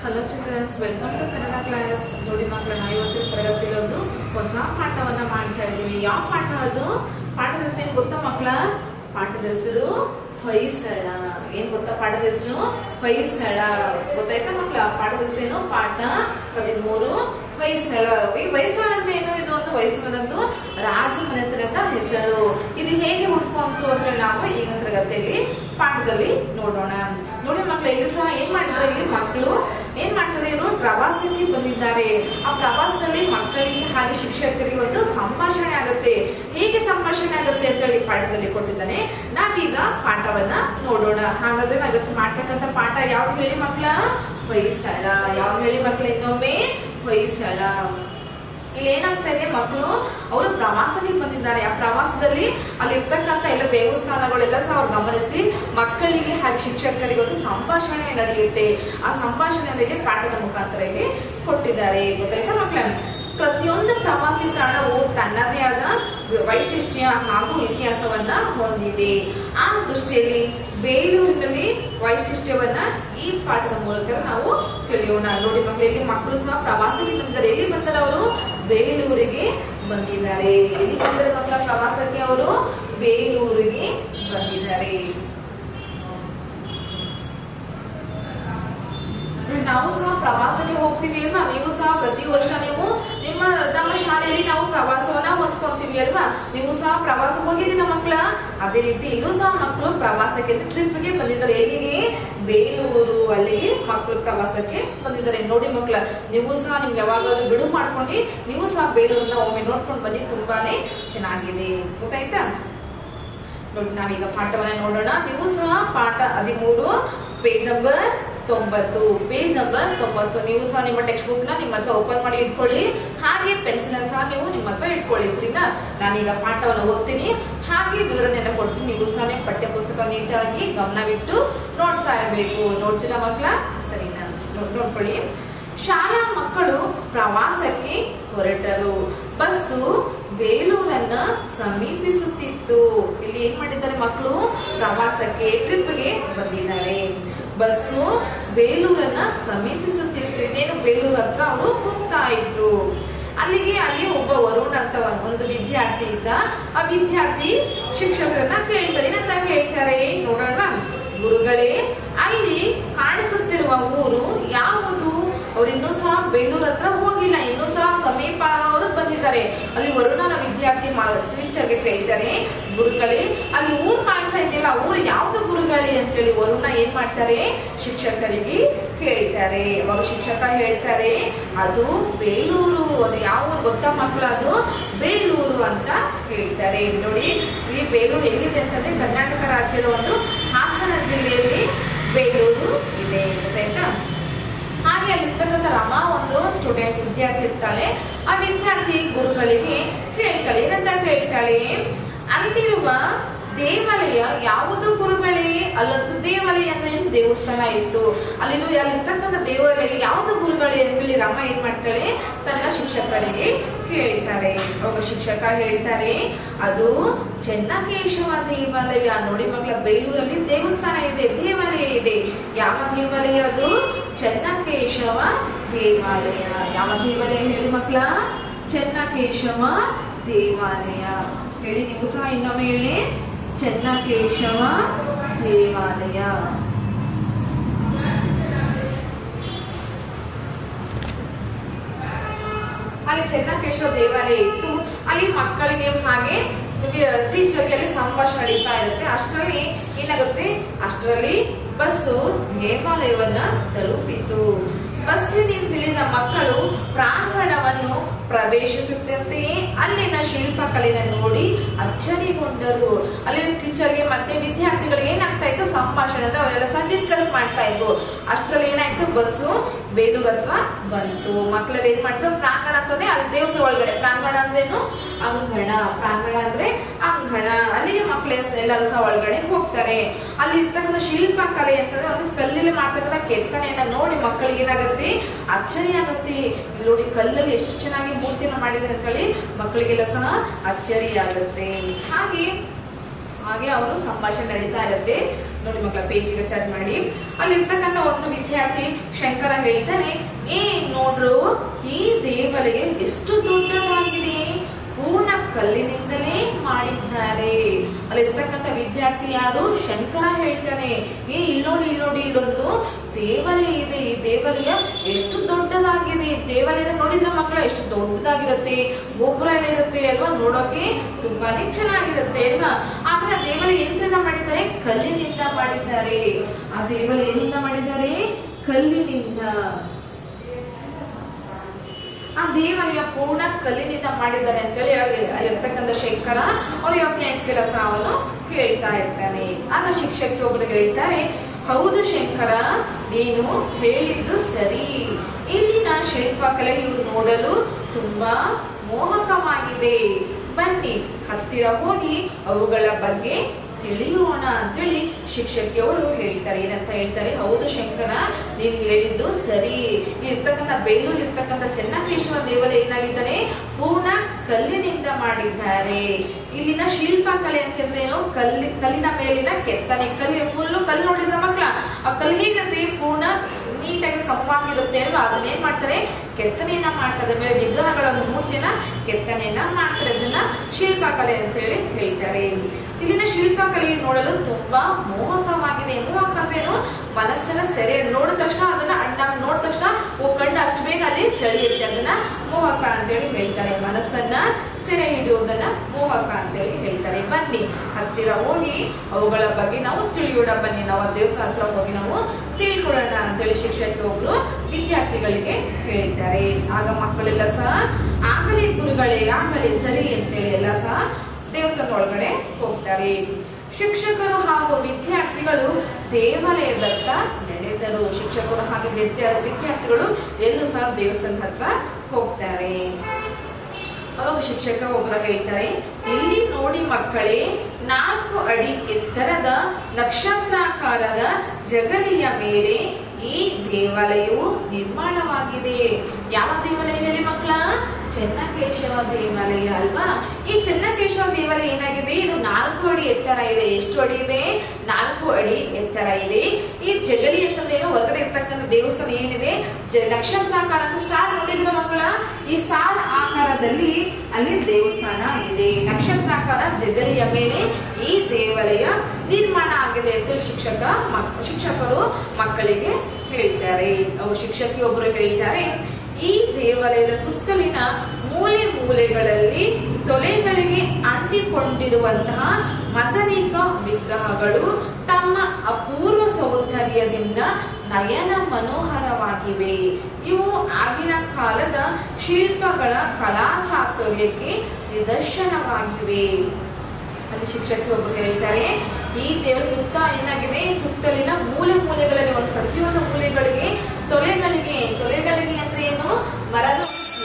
Hello childrens, welcome to Kannada class. ನೋಡಿ ಮಕ್ಕಳ, ನಾವು ಇವತ್ತಿನ ತರಗತಿಯಲ್ಲಿ ಒಂದು ಹೊಸ ಪಾಠವನ್ನ ಮಾಡ್ತಾ ಇದ್ದೀವಿ. ಯಾವ ಪಾಠ ಅದು? ಪಾಠದ ಹೆಸರು ಏನ್ ಗೊತ್ತಾ ಮಕ್ಕಳ? ಪಾಠದ ಹೆಸರು ಹೊಯ್ಸಳ. ಏನ್ ಗೊತ್ತಾ ಪಾಠದ ಹೆಸರು? ಹೊಯ್ಸಳ. ಗೊತ್ತಾಯ್ತಾ ಮಕ್ಕಳ? ಪಾಠದ ಹೆಸರೇನು? ಪಾಠ 13 ಹೊಯ್ಸಳ. ಈ ಹೊಯ್ಸಳ ಅಂದ್ರೆ ಏನು? ಇದು ಒಂದು ಹೊಯ್ಸಳದಂದು ರಾಜ ಮನೆತನದ ಹೆಸರು. ಇದು ಹೇಗೆ ಹುಡ್ಕೊಂತು ಅಂತ ನಾವು ಈಗಿನ ತರಗತಿಯಲ್ಲಿ ಪಾಠದಲ್ಲಿ ನೋಡೋಣ. ನೋಡಿ ಮಕ್ಕಳು, ಇಲ್ಲಿ ಸಹ ಏನ್ ಮಾಡಿದ್ರೆ, ಇಲ್ಲಿ ಮಕ್ಕಳು ಏನ್ ಮಾಡ್ತಾರೆ, ಇವರು ಪ್ರವಾಸಕ್ಕೆ ಬಂದಿದ್ದಾರೆ. ಆ ಪ್ರವಾಸದಲ್ಲಿ ಮಕ್ಕಳಿಗೆ ಹಾಗೆ ಶಿಕ್ಷಕರಿಗೆ ಒಂದು ಸಂಭಾಷಣೆ ಆಗುತ್ತೆ. ಹೇಗೆ ಸಂಭಾಷಣೆ ಆಗುತ್ತೆ ಅಂತ ಹೇಳಿ ಪಾಠದಲ್ಲಿ ಕೊಟ್ಟಿದ್ದಾನೆ. ನಾವೀಗ ಪಾಠವನ್ನ ನೋಡೋಣ. ಹಾಗಾದ್ರೆ ನಾವಿವತ್ತು ಮಾಡ್ತಕ್ಕಂಥ ಪಾಠ ಯಾವ್ದು ಹೇಳಿ ಮಕ್ಕಳ? ಹೊಯ್ಸಳ. ಯಾವ್ದು ಹೇಳಿ ಮಕ್ಕಳ? ಇನ್ನೊಮ್ಮೆ ಹೊಯ್ಸಳ. ಇಲ್ಲಿ ಏನಾಗ್ತಾ ಇದೆ, ಮಕ್ಕಳು ಅವರು ಪ್ರವಾಸಕ್ಕೆ ಬಂದಿದ್ದಾರೆ. ಆ ಪ್ರವಾಸದಲ್ಲಿ ಅಲ್ಲಿ ಇರ್ತಕ್ಕಂಥ ಎಲ್ಲ ದೇವಸ್ಥಾನಗಳೆಲ್ಲ ಸಹ ಅವ್ರು ಗಮನಿಸಿ ಮಕ್ಕಳಿಗೆ ಹಾಗೆ ಶಿಕ್ಷಕರಿಗೆ ಒಂದು ಸಂಭಾಷಣೆ ನಡೆಯುತ್ತೆ. ಆ ಸಂಭಾಷಣೆಯಲ್ಲಿ ಪಾಠದ ಮುಖಾಂತರ ಇಲ್ಲಿ ಕೊಟ್ಟಿದ್ದಾರೆ. ಗೊತ್ತಾಯ್ತಾ ಮಕ್ಕಳ? ಪ್ರತಿಯೊಂದು ಪ್ರವಾಸಿ ತಾಣವು ತನ್ನದೇ ಆದ ವೈಶಿಷ್ಟ್ಯ ಹಾಗೂ ಇತಿಹಾಸವನ್ನ ಹೊಂದಿದೆ. ಆ ದೃಷ್ಟಿಯಲ್ಲಿ ಬೇಲೂರಿನಲ್ಲಿ ವೈಶಿಷ್ಟ್ಯವನ್ನ ಈ ಪಾಠದ ಮೂಲಕ ನಾವು ತಿಳಿಯೋಣ. ನೋಡಿ ಮಕ್ಕಳು, ಇಲ್ಲಿ ಮಕ್ಕಳು ಸಹ ಪ್ರವಾಸಕ್ಕೆ ಬಂದಿದ್ದಾರೆ. ಎಲ್ಲಿ ಬಂದರೆ ಅವರು? ಬೇಲೂರಿಗೆ ಬಂದಿದ್ದಾರೆ. ಎಲ್ಲಿ ಬಂದರೆ ಮಕ್ಕಳ? ಪ್ರವಾಸಕ್ಕೆ ಅವರು ಬೇಲೂರಿಗೆ ಬಂದಿದ್ದಾರೆ. ನಾವು ಸಹ ಪ್ರವಾಸಕ್ಕೆ ಹೋಗ್ತೀವಿ ಅಲ್ವಾ? ನೀವು ಸಹ ಪ್ರತಿ ವರ್ಷ ನೀವು ನಮ್ಮ ಶಾಲೆಯಲ್ಲಿ ನಾವು ಪ್ರವಾಸವನ್ನ ಹೊಂದ್ಕೊಂತೀವಿ ಅಲ್ವಾ? ನೀವು ಸಹ ಪ್ರವಾಸ ಹೋಗಿದ್ದೀನ ಮಕ್ಕಳ? ಅದೇ ರೀತಿ ಇಲ್ಲೂ ಸಹ ಮಕ್ಕಳು ಪ್ರವಾಸಕ್ಕೆ ಟ್ರಿಪ್ಗೆ ಬಂದಿದ್ದಾರೆ. ಎಲ್ಲಿಗೆ? ಬೇಲೂರು. ಅಲ್ಲಿಗೆ ಮಕ್ಕಳು ಪ್ರವಾಸಕ್ಕೆ ಬಂದಿದ್ದಾರೆ. ನೋಡಿ ಮಕ್ಕಳ, ನೀವು ಸಹ ನಿಮ್ಗೆ ಯಾವಾಗಾದ್ರೂ ಬಿಡು ಮಾಡ್ಕೊಂಡು ನೀವು ಸಹ ಬೇಲೂರನ್ನ ಒಮ್ಮೆ ನೋಡ್ಕೊಂಡು ಬನ್ನಿ. ತುಂಬಾನೇ ಚೆನ್ನಾಗಿದೆ. ಗೊತ್ತಾಯ್ತಾ? ನೋಡಿ, ನಾವೀಗ ಪಾಠವನ್ನ ನೋಡೋಣ. ನೀವು ಸಹ ಪಾಠ 13 ಪೇಜ್ ನಂಬರ್ 90. ಪೇಜ್ ನಂಬರ್ 90 ನೀವು ಸಹ ನಿಮ್ಮ ಟೆಕ್ಸ್ಟ್ ಬುಕ್ ನ ನಿಮ್ಮ ಹತ್ರ ಓಪನ್ ಮಾಡಿ ಇಟ್ಕೊಳ್ಳಿ. ಹಾಗೆ ಪೆನ್ಸಿಲ್ ಸಹ ನೀವು ನಿಮ್ಮ ಹತ್ರ ಇಟ್ಕೊಳ್ಳಿ. ಸರಿನಾ? ನಾನೀಗ ಪಾಠವನ್ನು ಓದ್ತೀನಿ, ಹಾಗೆ ವಿವರಣೆಯನ್ನ ಕೊಡ್ತೀನಿ. ನೀವು ಸಹ ನಿಮ್ಮ ಪಠ್ಯ ಪುಸ್ತಕ ನೀಟಾಗಿ ಗಮನವಿಟ್ಟು ನೋಡ್ತಾ ಇರಬೇಕು. ನೋಡ್ತೀರಾ ಮಕ್ಕಳ? ಸರಿನಾ? ನೋಡ್ಕೊಳ್ಳಿ. ಶಾಲಾ ಮಕ್ಕಳು ಪ್ರವಾಸಕ್ಕೆ ಹೊರಟರು. ಬಸ್ಸು ಬೇಲೂರನ್ನ ಸಮೀಪಿಸುತ್ತಿತ್ತು. ಇಲ್ಲಿ ಏನ್ ಮಾಡಿದ್ದಾರೆ ಮಕ್ಕಳು? ಪ್ರವಾಸಕ್ಕೆ ಟ್ರಿಪ್ಗೆ ಬಂದಿದ್ದಾರೆ. ಬಸ್ಸು ಬೇಲೂರನ್ನ ಸಮೀಪಿಸುತ್ತಿತ್ತು. ಇದೇನು ಬೇಲೂರು ಹತ್ರ ಅವರು ಹೋಗ್ತಾ ಇದ್ರು. ಅಲ್ಲಿ ಒಬ್ಬ ವರುಣ್ ಅಂತ ಒಂದು ವಿದ್ಯಾರ್ಥಿ ಇದ್ದ. ಆ ವಿದ್ಯಾರ್ಥಿ ಶಿಕ್ಷಕರನ್ನ ಕೇಳ್ತಾರೆ. ಏನಂತ ಕೇಳ್ತಾರೆ ನೋಡೋಣ. ಗುರುಗಳೇ, ಅಲ್ಲಿ ಕಾಣಿಸುತ್ತಿರುವ ಊರು ಯಾವುದು? ಅವ್ರು ಇನ್ನೂ ಸಹ ಬೇಲೂರ್ ಹತ್ರ ಹೋಗಿಲ್ಲ, ಇನ್ನೂ ಸಹ ಸಮೀಪ ಅವರು ಬಂದಿದ್ದಾರೆ. ಅಲ್ಲಿ ವರುಣನ ವಿದ್ಯಾರ್ಥಿ ಟೀಚರ್ಗೆ ಕೇಳ್ತಾರೆ, ಗುರುಗಳೇ ಅಲ್ಲಿ ಊರ್ ಕಾಣ್ತಾ ಇದೆಯಲ್ಲ, ಊರು ಯಾವ್ದು ಗುರುಗಳೇ ಅಂತೇಳಿ ವರುಣ ಏನ್ ಮಾಡ್ತಾರೆ? ಶಿಕ್ಷಕರಿಗೆ ಕೇಳ್ತಾರೆ. ಅವಾಗ ಶಿಕ್ಷಕ ಹೇಳ್ತಾರೆ, ಅದು ಬೇಲೂರು. ಅದು ಯಾವ ಊರು ಗೊತ್ತಾ ಮಕ್ಕಳು? ಅದು ಬೇಲೂರು ಅಂತ ಹೇಳ್ತಾರೆ. ನೋಡಿ, ಈ ಬೇಲೂರು ಎಲ್ಲಿದೆ ಅಂತಂದ್ರೆ ಕರ್ನಾಟಕ ರಾಜ್ಯದ ಒಂದು ಹಾಸನ ಜಿಲ್ಲೆಯಲ್ಲಿ ಬೇಲೂರು ಇದೆ. ಗೊತ್ತಾಯ್ತಾ? ಹಾಗೆ ಅಲ್ಲಿರ್ತಕ್ಕಂಥ ರಮಾ ಒಂದು ಸ್ಟೂಡೆಂಟ್ ವಿದ್ಯಾರ್ಥಿ ಇರ್ತಾಳೆ. ಆ ವಿದ್ಯಾರ್ಥಿ ಗುರುಗಳಿಗೆ ಕೇಳ್ತಾಳೆ. ಏನಂತ ಕೇಳ್ತಾಳೆ? ಅಲ್ಲಿರುವ ದೇವಾಲಯ ಯಾವುದು ಗುರುಗಳೇ? ಅಲ್ಲೊಂದು ದೇವಾಲಯ ಅಂದ್ರೆ ದೇವಸ್ಥಾನ ಇತ್ತು. ಅಲ್ಲಿರ್ತಕ್ಕಂಥ ದೇವಾಲಯ ಯಾವುದು ಗುರುಗಳೇ ಅಂತೇಳಿ ರಮ ಏನ್ ಮಾಡ್ತಾಳೆ? ತನ್ನ ಶಿಕ್ಷಕರಿಗೆ ಕೇಳ್ತಾರೆ. ಅವಾಗ ಶಿಕ್ಷಕ ಹೇಳ್ತಾರೆ, ಅದು ಚೆನ್ನಕೇಶವ ದೇವಾಲಯ. ನೋಡಿ ಮಕ್ಕಳ, ಬೇಲೂರಲ್ಲಿ ದೇವಸ್ಥಾನ ಇದೆ, ದೇವಾಲಯ ಇದೆ. ಯಾವ ದೇವಾಲಯ ಅದು? ಚೆನ್ನಕೇಶವ ದೇವಾಲಯ. ಯಾವ ದೇವಾಲಯ ಹೇಳಿ ಮಕ್ಕಳ? ಚೆನ್ನಕೇಶವ ದೇವಾಲಯ. ಹೇಳಿ, ನೀವು ಸಹ ಇನ್ನೊಮ್ಮೆ ಹೇಳಿ. ಚೆನ್ನಕೇಶವ ದೇವಾಲಯ. ಅಲ್ಲಿ ಚೆನ್ನಕೇಶವ ದೇವಾಲಯ ಇತ್ತು. ಅಲ್ಲಿ ಮಕ್ಕಳಿಗೆ ಹಾಗೆ ಟೀಚರ್ಗೆ ಅಲ್ಲಿ ಸಂಭಾಷಣೆ ನಡೀತಾ ಇರುತ್ತೆ. ಅಷ್ಟರಲ್ಲಿ ಏನಾಗುತ್ತೆ? ಅಷ್ಟರಲ್ಲಿ ಬಸ್ಸು ದೇವಾಲಯವನ್ನ ತಲುಪಿತು. ಬಸ್ಸಿನಿಂದ ಇಳಿದ ಮಕ್ಕಳು ಪ್ರಾಂಗಣವನ್ನು ಪ್ರವೇಶಿಸುತ್ತಂತೆಯೇ ಅಲ್ಲಿನ ಶಿಲ್ಪಕಲೆನ ನೋಡಿ ಅಚ್ಚರಿಗೊಂಡರು. ಅಲ್ಲಿ ಟೀಚರ್ಗೆ ಮತ್ತೆ ವಿದ್ಯಾರ್ಥಿಗಳಿಗೆ ಏನಾಗ್ತಾ ಇತ್ತು? ಸಂಭಾಷಣೆ ಅಂದ್ರೆ ಅವರೆಲ್ಲ ಸಹ ಡಿಸ್ಕಸ್ ಮಾಡ್ತಾ ಇದ್ರು. ಅಷ್ಟರಲ್ಲಿ ಏನಾಯ್ತು? ಬಸ್ಸು ಬೇಲೂರ್ ಹತ್ರ ಬಂತು. ಮಕ್ಕಳೆಲ್ಲ ಏನ್ ಮಾಡ್ತಾರೆ? ಪ್ರಾಂಗಣ ಅಂತಂದ್ರೆ ಅಲ್ಲಿ ದೇವಸ್ಥಾನ ಒಳಗಡೆ. ಪ್ರಾಂಗಣ ಅಂದ್ರೇನು? ಅಂಗಣ. ಪ್ರಾಂಗಣ ಅಂದ್ರೆ ಅಂಗಣ. ಅಲ್ಲಿ ಮಕ್ಕಳು ಎಲ್ಲರೂ ಸಹ ಒಳಗಡೆ ಹೋಗ್ತಾರೆ. ಅಲ್ಲಿ ಇರ್ತಕ್ಕಂಥ ಶಿಲ್ಪಕಲೆ ಅಂತಂದ್ರೆ ಒಂದು ಕಲ್ಲಲ್ಲಿ ಮಾಡ್ತಕ್ಕಂಥ ಕೆತ್ತನೆಯನ್ನ ನೋಡಿ ಮಕ್ಕಳಿಗೆ ಏನಾಗುತ್ತೆ? ಅಚ್ಚರಿ ಆಗುತ್ತೆ. ನೋಡಿ, ಕಲ್ಲಲ್ಲಿ ಎಷ್ಟು ಚೆನ್ನಾಗಿ ಮೂರ್ತಿನ ಮಾಡಿದ್ರೆ ಅಂತ ಹೇಳಿ ಮಕ್ಕಳಿಗೆಲ್ಲ ಸಹ ಅಚ್ಚರಿ ಆಗುತ್ತೆ. ಹಾಗೆ ಹಾಗೆ ಅವರು ಸಂಭಾಷಣೆ ನಡೀತಾ ಇರುತ್ತೆ. ನೋಡಿ ಮಕ್ಕಳ ಪೇಜಿಗೆ ಟರ್ನ್ ಮಾಡಿ. ಅಲ್ಲಿರ್ತಕ್ಕಂಥ ಒಂದು ವಿದ್ಯಾರ್ಥಿ ಶಂಕರ ಹೇಳ್ತಾನೆ, ನೋಡ್ರು ಈ ದೇವಾಲಯ ಎಷ್ಟು ದೊಡ್ಡದಾಗಿದೆ, ಪೂರ್ಣ ಕಲ್ಲಿನಿಂದಲೇ ಮಾಡಿದ್ದಾರೆ. ಅಲ್ಲಿರ್ತಕ್ಕಂಥ ವಿದ್ಯಾರ್ಥಿ ಯಾರು? ಶಂಕರ ಹೇಳ್ತಾನೆ, ಇಲ್ಲಿ ನೋಡಿ ಇಲ್ಲೊಂದು ದೇವಾಲಯ ಇದೆ, ಈ ದೇವಾಲಯ ಎಷ್ಟು ದೊಡ್ಡದಾಗಿದೆ. ದೇವಾಲಯ ನೋಡಿದ್ರೆ ಮಕ್ಕಳ ಎಷ್ಟು ದೊಡ್ಡದಾಗಿರುತ್ತೆ, ಗೋಪುರ ಎಲ್ಲ ಇರುತ್ತೆ ಅಲ್ವಾ, ನೋಡೋಕೆ ತುಂಬಾನೇ ಚೆನ್ನಾಗಿರುತ್ತೆ ಅಲ್ವಾ. ಆದ್ರೆ ಆ ದೇವಾಲಯ ಎಂತದಿಂದ ಮಾಡಿದ್ದಾರೆ? ಕಲ್ಲಿನಿಂದ ಮಾಡಿದ್ದಾರೆ. ಆ ದೇವಾಲಯ ಏನಿಂದ ಮಾಡಿದ್ದಾರೆ? ಕಲ್ಲಿನಿಂದ. ಆ ದೇವಾಲಯ ಪೂರ್ಣ ಕಲ್ಲಿನಿಂದ ಮಾಡಿದ್ದಾರೆ ಅಂತೇಳಿ ಅಲ್ಲಿರ್ತಕ್ಕಂಥ ಶಂಕರ ಅವ್ರ ಫ್ರೆಂಡ್ಸ್ ಗೆಲ್ಲ ಸಹ ಅವನು ಹೇಳ್ತಾ ಇರ್ತಾನೆ. ಆಗ ಶಿಕ್ಷಕಿ ಒಬ್ರು ಹೇಳ್ತಾರೆ, ಹೌದು ಶಂಕರ, ನೀನು ಹೇಳಿದ್ದು ಸರಿ. ಇಲ್ಲಿನ ಶಿಲ್ಪಕಲೆಯು ನೋಡಲು ತುಂಬಾ ಮೋಹಕವಾಗಿದೆ. ಬನ್ನಿ ಹತ್ತಿರ ಹೋಗಿ ಅವುಗಳ ಬಗ್ಗೆ ತಿಳಿಯೋಣ ಅಂತೇಳಿ ಶಿಕ್ಷಕಿಯವರು ಹೇಳ್ತಾರೆ. ಏನಂತ ಹೇಳ್ತಾರೆ? ಹೌದು ಶಂಕರ, ನೀನು ಹೇಳಿದ್ದು ಸರಿ. ಇರ್ತಕ್ಕಂಥ ಬೇಲೂರು ಇರ್ತಕ್ಕಂಥ ಚೆನ್ನಕೇಶವ ದೇವಾಲಯ ಏನಾಗಿದ್ದಾನೆ? ಪೂರ್ಣ ಕಲ್ಲಿನಿಂದ ಮಾಡಿದ್ದಾರೆ. ಇಲ್ಲಿನ ಶಿಲ್ಪಕಲೆ ಅಂತಂದ್ರೆ ಏನು? ಕಲ್ಲಿನ ಮೇಲಿನ ಕೆತ್ತನೆ. ಫುಲ್ಲು ಕಲ್ಲು ನೋಡಿದ್ರ ಮಕ್ಕಳ, ಆ ಕಲ್ಲು ಹೇಗಿರುತ್ತೆ? ಪೂರ್ಣ ನೀಟಾಗಿ ಸಮವಾಗಿರುತ್ತೆ ಅಲ್ವಾ. ಅದನ್ನೇನ್ ಮಾಡ್ತಾರೆ? ಕೆತ್ತನೆಯನ್ನ ಮಾಡ್ತಾರೆ. ಮೇಲೆ ವಿಗ್ರಹಗಳನ್ನು, ಮೂರ್ತಿಯನ್ನ ಕೆತ್ತನೆಯನ್ನ ಮಾಡ್ತಾರೆ. ಅದನ್ನ ಶಿಲ್ಪಕಲೆ ಅಂತ ಹೇಳಿ ಹೇಳ್ತಾರೆ. ಇಲ್ಲಿನ ಶಿಲ್ಪಕಲೆಯು ನೋಡಲು ತುಂಬಾ ಮೋಹಕವಾಗಿದೆ. ಮೋಹಕ ಅಂದ್ರೆ ಏನು? ಮನಸ್ಸನ್ನ ಸೆರೆ ನೋಡಿದ ತಕ್ಷಣ ಅದನ್ನ ನೋಡಿದ ತಕ್ಷಣ ಕಂಡು ಅಷ್ಟು ಬೇಗ ಅಲ್ಲಿ ಸೆಳೆಯುತ್ತೆ. ಅದನ್ನ ಮೋಹಕ ಅಂತ ಹೇಳಿ ಹೇಳ್ತಾರೆ. ಮನಸ್ಸನ್ನ ಸೆರೆ ಹಿಡಿಯೋದನ್ನ ಮೋಹಕ ಅಂತ ಹೇಳಿ ಹೇಳ್ತಾರೆ. ಬನ್ನಿ ಹತ್ತಿರ ಹೋಗಿ ಅವುಗಳ ಬಗ್ಗೆ ನಾವು ತಿಳಿಯೋಣ. ಬನ್ನಿ ನಾವು ದೇವಸ್ಥಾನ ಹತ್ರ ಹೋಗಿ ನಾವು ತಿಳ್ಕೊಳ್ಳೋಣ ಅಂತೇಳಿ ಶಿಕ್ಷಕಿ ಒಬ್ರು ವಿದ್ಯಾರ್ಥಿಗಳಿಗೆ ಹೇಳ್ತಾರೆ. ಆಗ ಮಕ್ಕಳೆಲ್ಲ ಸಹ ಆಗಲೇ ಗುರುಗಳೇ, ಆಗಲೇ ಸರಿ ಅಂತೇಳಿ ಎಲ್ಲ ಸಹ ದೇವಸ್ಥಾನದ ಒಳಗಡೆ ಹೋಗ್ತಾರೆ. ಶಿಕ್ಷಕರು ಹಾಗೂ ವಿದ್ಯಾರ್ಥಿಗಳು ದೇವಾಲಯದತ್ತ ನಡೆದರು. ಶಿಕ್ಷಕರು ಹಾಗೆ ವಿದ್ಯಾರ್ಥಿಗಳು ಎಲ್ಲೂ ಸಹ ದೇವಸ್ಥಾನದ ಹತ್ರ ಹೋಗ್ತಾರೆ. ಅವಾಗ ಶಿಕ್ಷಕ ಒಬ್ಬರು ಹೇಳ್ತಾರೆ, ಇಲ್ಲಿ ನೋಡಿ ಮಕ್ಕಳೇ, 4 ಅಡಿ ಎತ್ತರದ ನಕ್ಷತ್ರಾಕಾರದ ಜಗಲಿಯ ಮೇಲೆ ಈ ದೇವಾಲಯವು ನಿರ್ಮಾಣವಾಗಿದೆ. ಯಾವ ದೇವಾಲಯ ಹೇಳಿ ಮಕ್ಕಳ? ಚೆನ್ನಕೇಶವ ದೇವಾಲಯ ಅಲ್ವಾ. ಈ ಚೆನ್ನಕೇಶವ ದೇವಾಲಯ ಏನಾಗಿದೆ? ಇದು 4 ಅಡಿ ಎತ್ತರ ಇದೆ. ಎಷ್ಟು ಅಡಿ ಇದೆ? 4 ಅಡಿ ಎತ್ತರ ಇದೆ. ಈ ಜಗಲಿ ಅಂತಂದ್ರೆ ಏನು? ಹೊರಗಡೆ ಇರ್ತಕ್ಕಂಥ ದೇವಸ್ಥಾನ ಏನಿದೆ? ನಕ್ಷತ್ರಾಕಾರ ಸ್ಟಾರ್ ನೋಡಿದ್ರ ಮಕ್ಕಳ? ಈ ಸ್ಟಾರ್ ಆಕಾರದಲ್ಲಿ ಅಲ್ಲಿ ದೇವಸ್ಥಾನ ಇದೆ. ನಕ್ಷತ್ರಾಕಾರ ಜಗಲಿಯ ಮೇಲೆ ಈ ದೇವಾಲಯ ನಿರ್ಮಾಣ ಆಗಿದೆ ಅಂತ ಶಿಕ್ಷಕರು ಮಕ್ಕಳಿಗೆ ಹೇಳ್ತಾರೆ. ಅವು ಶಿಕ್ಷಕಿ ಒಬ್ಬರು ಹೇಳ್ತಾರೆ, ಈ ದೇವಾಲಯದ ಸುತ್ತಲಿನ ಮೂಲೆಗಳಲ್ಲಿ ತೊಲೆಗಳಿಗೆ ಅಂಟಿಕೊಂಡಿರುವಂತಹ ಮದನಿಕ ವಿಗ್ರಹಗಳು ತಮ್ಮ ಅಪೂರ್ವ ಸೌಂದರ್ಯದಿಂದ ನಯನ ಮನೋಹರವಾಗಿವೆ. ಇವು ಆಗಿನ ಕಾಲದ ಶಿಲ್ಪಗಳ ಕಲಾ ಚಾತುರ್ಯಕ್ಕೆ ನಿದರ್ಶನವಾಗಿವೆ. ಅಲ್ಲಿ ಶಿಕ್ಷಕಿ ಒಬ್ಬರು ಹೇಳ್ತಾರೆ, ಈ ದೇವರ ಸುತ್ತ ಏನಾಗಿದೆ? ಸುತ್ತಲಿನ ಮೂಲೆಗಳಲ್ಲಿ ಒಂದು ಪ್ರತಿಯೊಂದು ಮೂಲೆಗಳಿಗೆ ತೊಲೆಗಳಿಗೆ ಅಂದ್ರೆ ಏನು? ಮರದ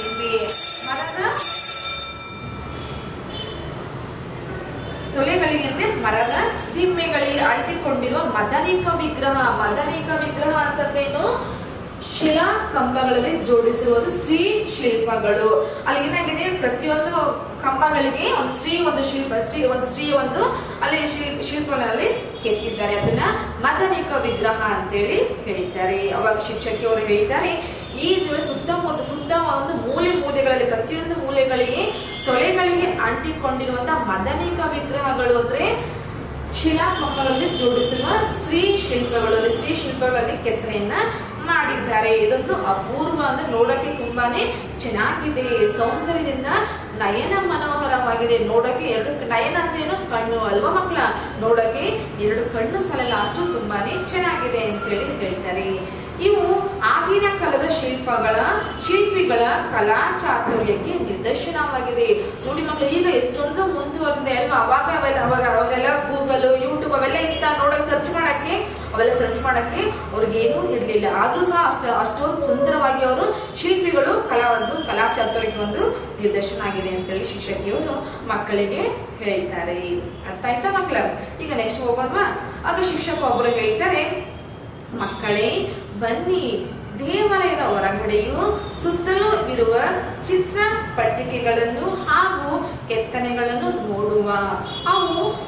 ತೊಲೆಗಳಿಗೆ ಅಂದ್ರೆ ಮರದ ದಿಮ್ಮೆಗಳಿಗೆ ಅಂಟಿಕೊಂಡಿರುವ ಮದನಿಕ ವಿಗ್ರಹ ಅಂತಂದ್ರೇನು? ಶಿಲಾ ಕಂಬಗಳಲ್ಲಿ ಜೋಡಿಸಿರುವುದು ಸ್ತ್ರೀ ಶಿಲ್ಪಗಳು. ಅಲ್ಲಿ ಏನಾಗಿದೆ? ಪ್ರತಿಯೊಂದು ಕಂಬಗಳಿಗೆ ಒಂದು ಸ್ತ್ರೀ ಅಲ್ಲಿ ಶಿಲ್ಪಗಳಲ್ಲಿ ಕೆತ್ತಿದ್ದಾರೆ. ಅದನ್ನ ಮದನಿಕ ವಿಗ್ರಹ ಅಂತೇಳಿ ಹೇಳ್ತಾರೆ. ಅವಾಗ ಶಿಕ್ಷಕಿಯವರು ಹೇಳ್ತಾರೆ, ಈ ಸುತ್ತ ಒಂದು ಮೂಲೆಗಳಲ್ಲಿ ಪ್ರತಿಯೊಂದು ಮೂಲೆಗಳಿಗೆ ತೊಲೆಗಳಿಗೆ ಅಂಟಿಕೊಂಡಿರುವಂತಹ ಮದನಿಕ ವಿಗ್ರಹಗಳು ಅಂದ್ರೆ ಶಿಲಾ ಕಂಬಗಳಲ್ಲಿ ಜೋಡಿಸಿರುವ ಸ್ತ್ರೀ ಶಿಲ್ಪಗಳಲ್ಲಿ ಕೆತ್ತನೆಯನ್ನ ಮಾಡಿದ್ದಾರೆ. ಇದೊಂದು ಅಪೂರ್ವ ಅಂದ್ರೆ ನೋಡಕ್ಕೆ ತುಂಬಾನೇ ಚೆನ್ನಾಗಿದೆ. ಸೌಂದರ್ಯದಿಂದ ನಯನ ಮನೋಹರವಾಗಿದೆ. ನೋಡಕ್ಕೆ ನಯನ ಅಂದ್ರೆ ಏನು? ಕಣ್ಣು ಅಲ್ವಾ ಮಕ್ಕಳ? ನೋಡಕ್ಕೆ 2 ಕಣ್ಣು ಸಾಲಲ್ಲ, ಅಷ್ಟು ತುಂಬಾನೇ ಚೆನ್ನಾಗಿದೆ ಅಂತ ಹೇಳಿ ಹೇಳ್ತಾರೆ. ಇವು ಆಗಿನ ಕಾಲದ ಶಿಲ್ಪಿಗಳ ಕಲಾ ಚಾತುರ್ಯಕ್ಕೆ ನಿದರ್ಶನವಾಗಿದೆ. ನೋಡಿ ಮಕ್ಕಳು, ಈಗ ಎಷ್ಟೊಂದು ಮುಂದುವರೆದಿದೆ ಅಲ್ವಾ. ಅವಾಗೆಲ್ಲ ಗೂಗಲ್, ಯೂಟ್ಯೂಬ್ ಅವೆಲ್ಲ ಇತ್ತ ನೋಡಕ್ ಸರ್ಚ್ ಮಾಡಕ್ಕೆ ಅವ್ರಿಗೇನೂ ಇರ್ಲಿಲ್ಲ. ಆದ್ರೂ ಸಹ ಅಷ್ಟೊಂದು ಸುಂದರವಾಗಿ ಅವರು ಶಿಲ್ಪಿಗಳು ಕಲಾ ಚಾತುರ್ಯಕ್ಕೆ ಒಂದು ನಿದರ್ಶನ ಆಗಿದೆ ಅಂತೇಳಿ ಶಿಕ್ಷಕಿಯವರು ಮಕ್ಕಳಿಗೆ ಹೇಳ್ತಾರೆ. ಅರ್ಥ ಆಯ್ತಾ ಮಕ್ಕಳ? ಈಗ ನೆಕ್ಸ್ಟ್ ಹೋಗೋಣವಾ? ಆಗ ಶಿಕ್ಷಕ ಒಬ್ಬರು ಹೇಳ್ತಾರೆ, ಮಕ್ಕಳೇ ಬನ್ನಿ, ದೇವಾಲಯದ ಹೊರಗಡೆಯೂ ಸುತ್ತಲೂ ಇರುವ ಚಿತ್ರ ಪಟ್ಟಿಕೆಗಳನ್ನು ಹಾಗೂ ಕೆತ್ತನೆಗಳನ್ನು ನೋಡುವ. ಅವು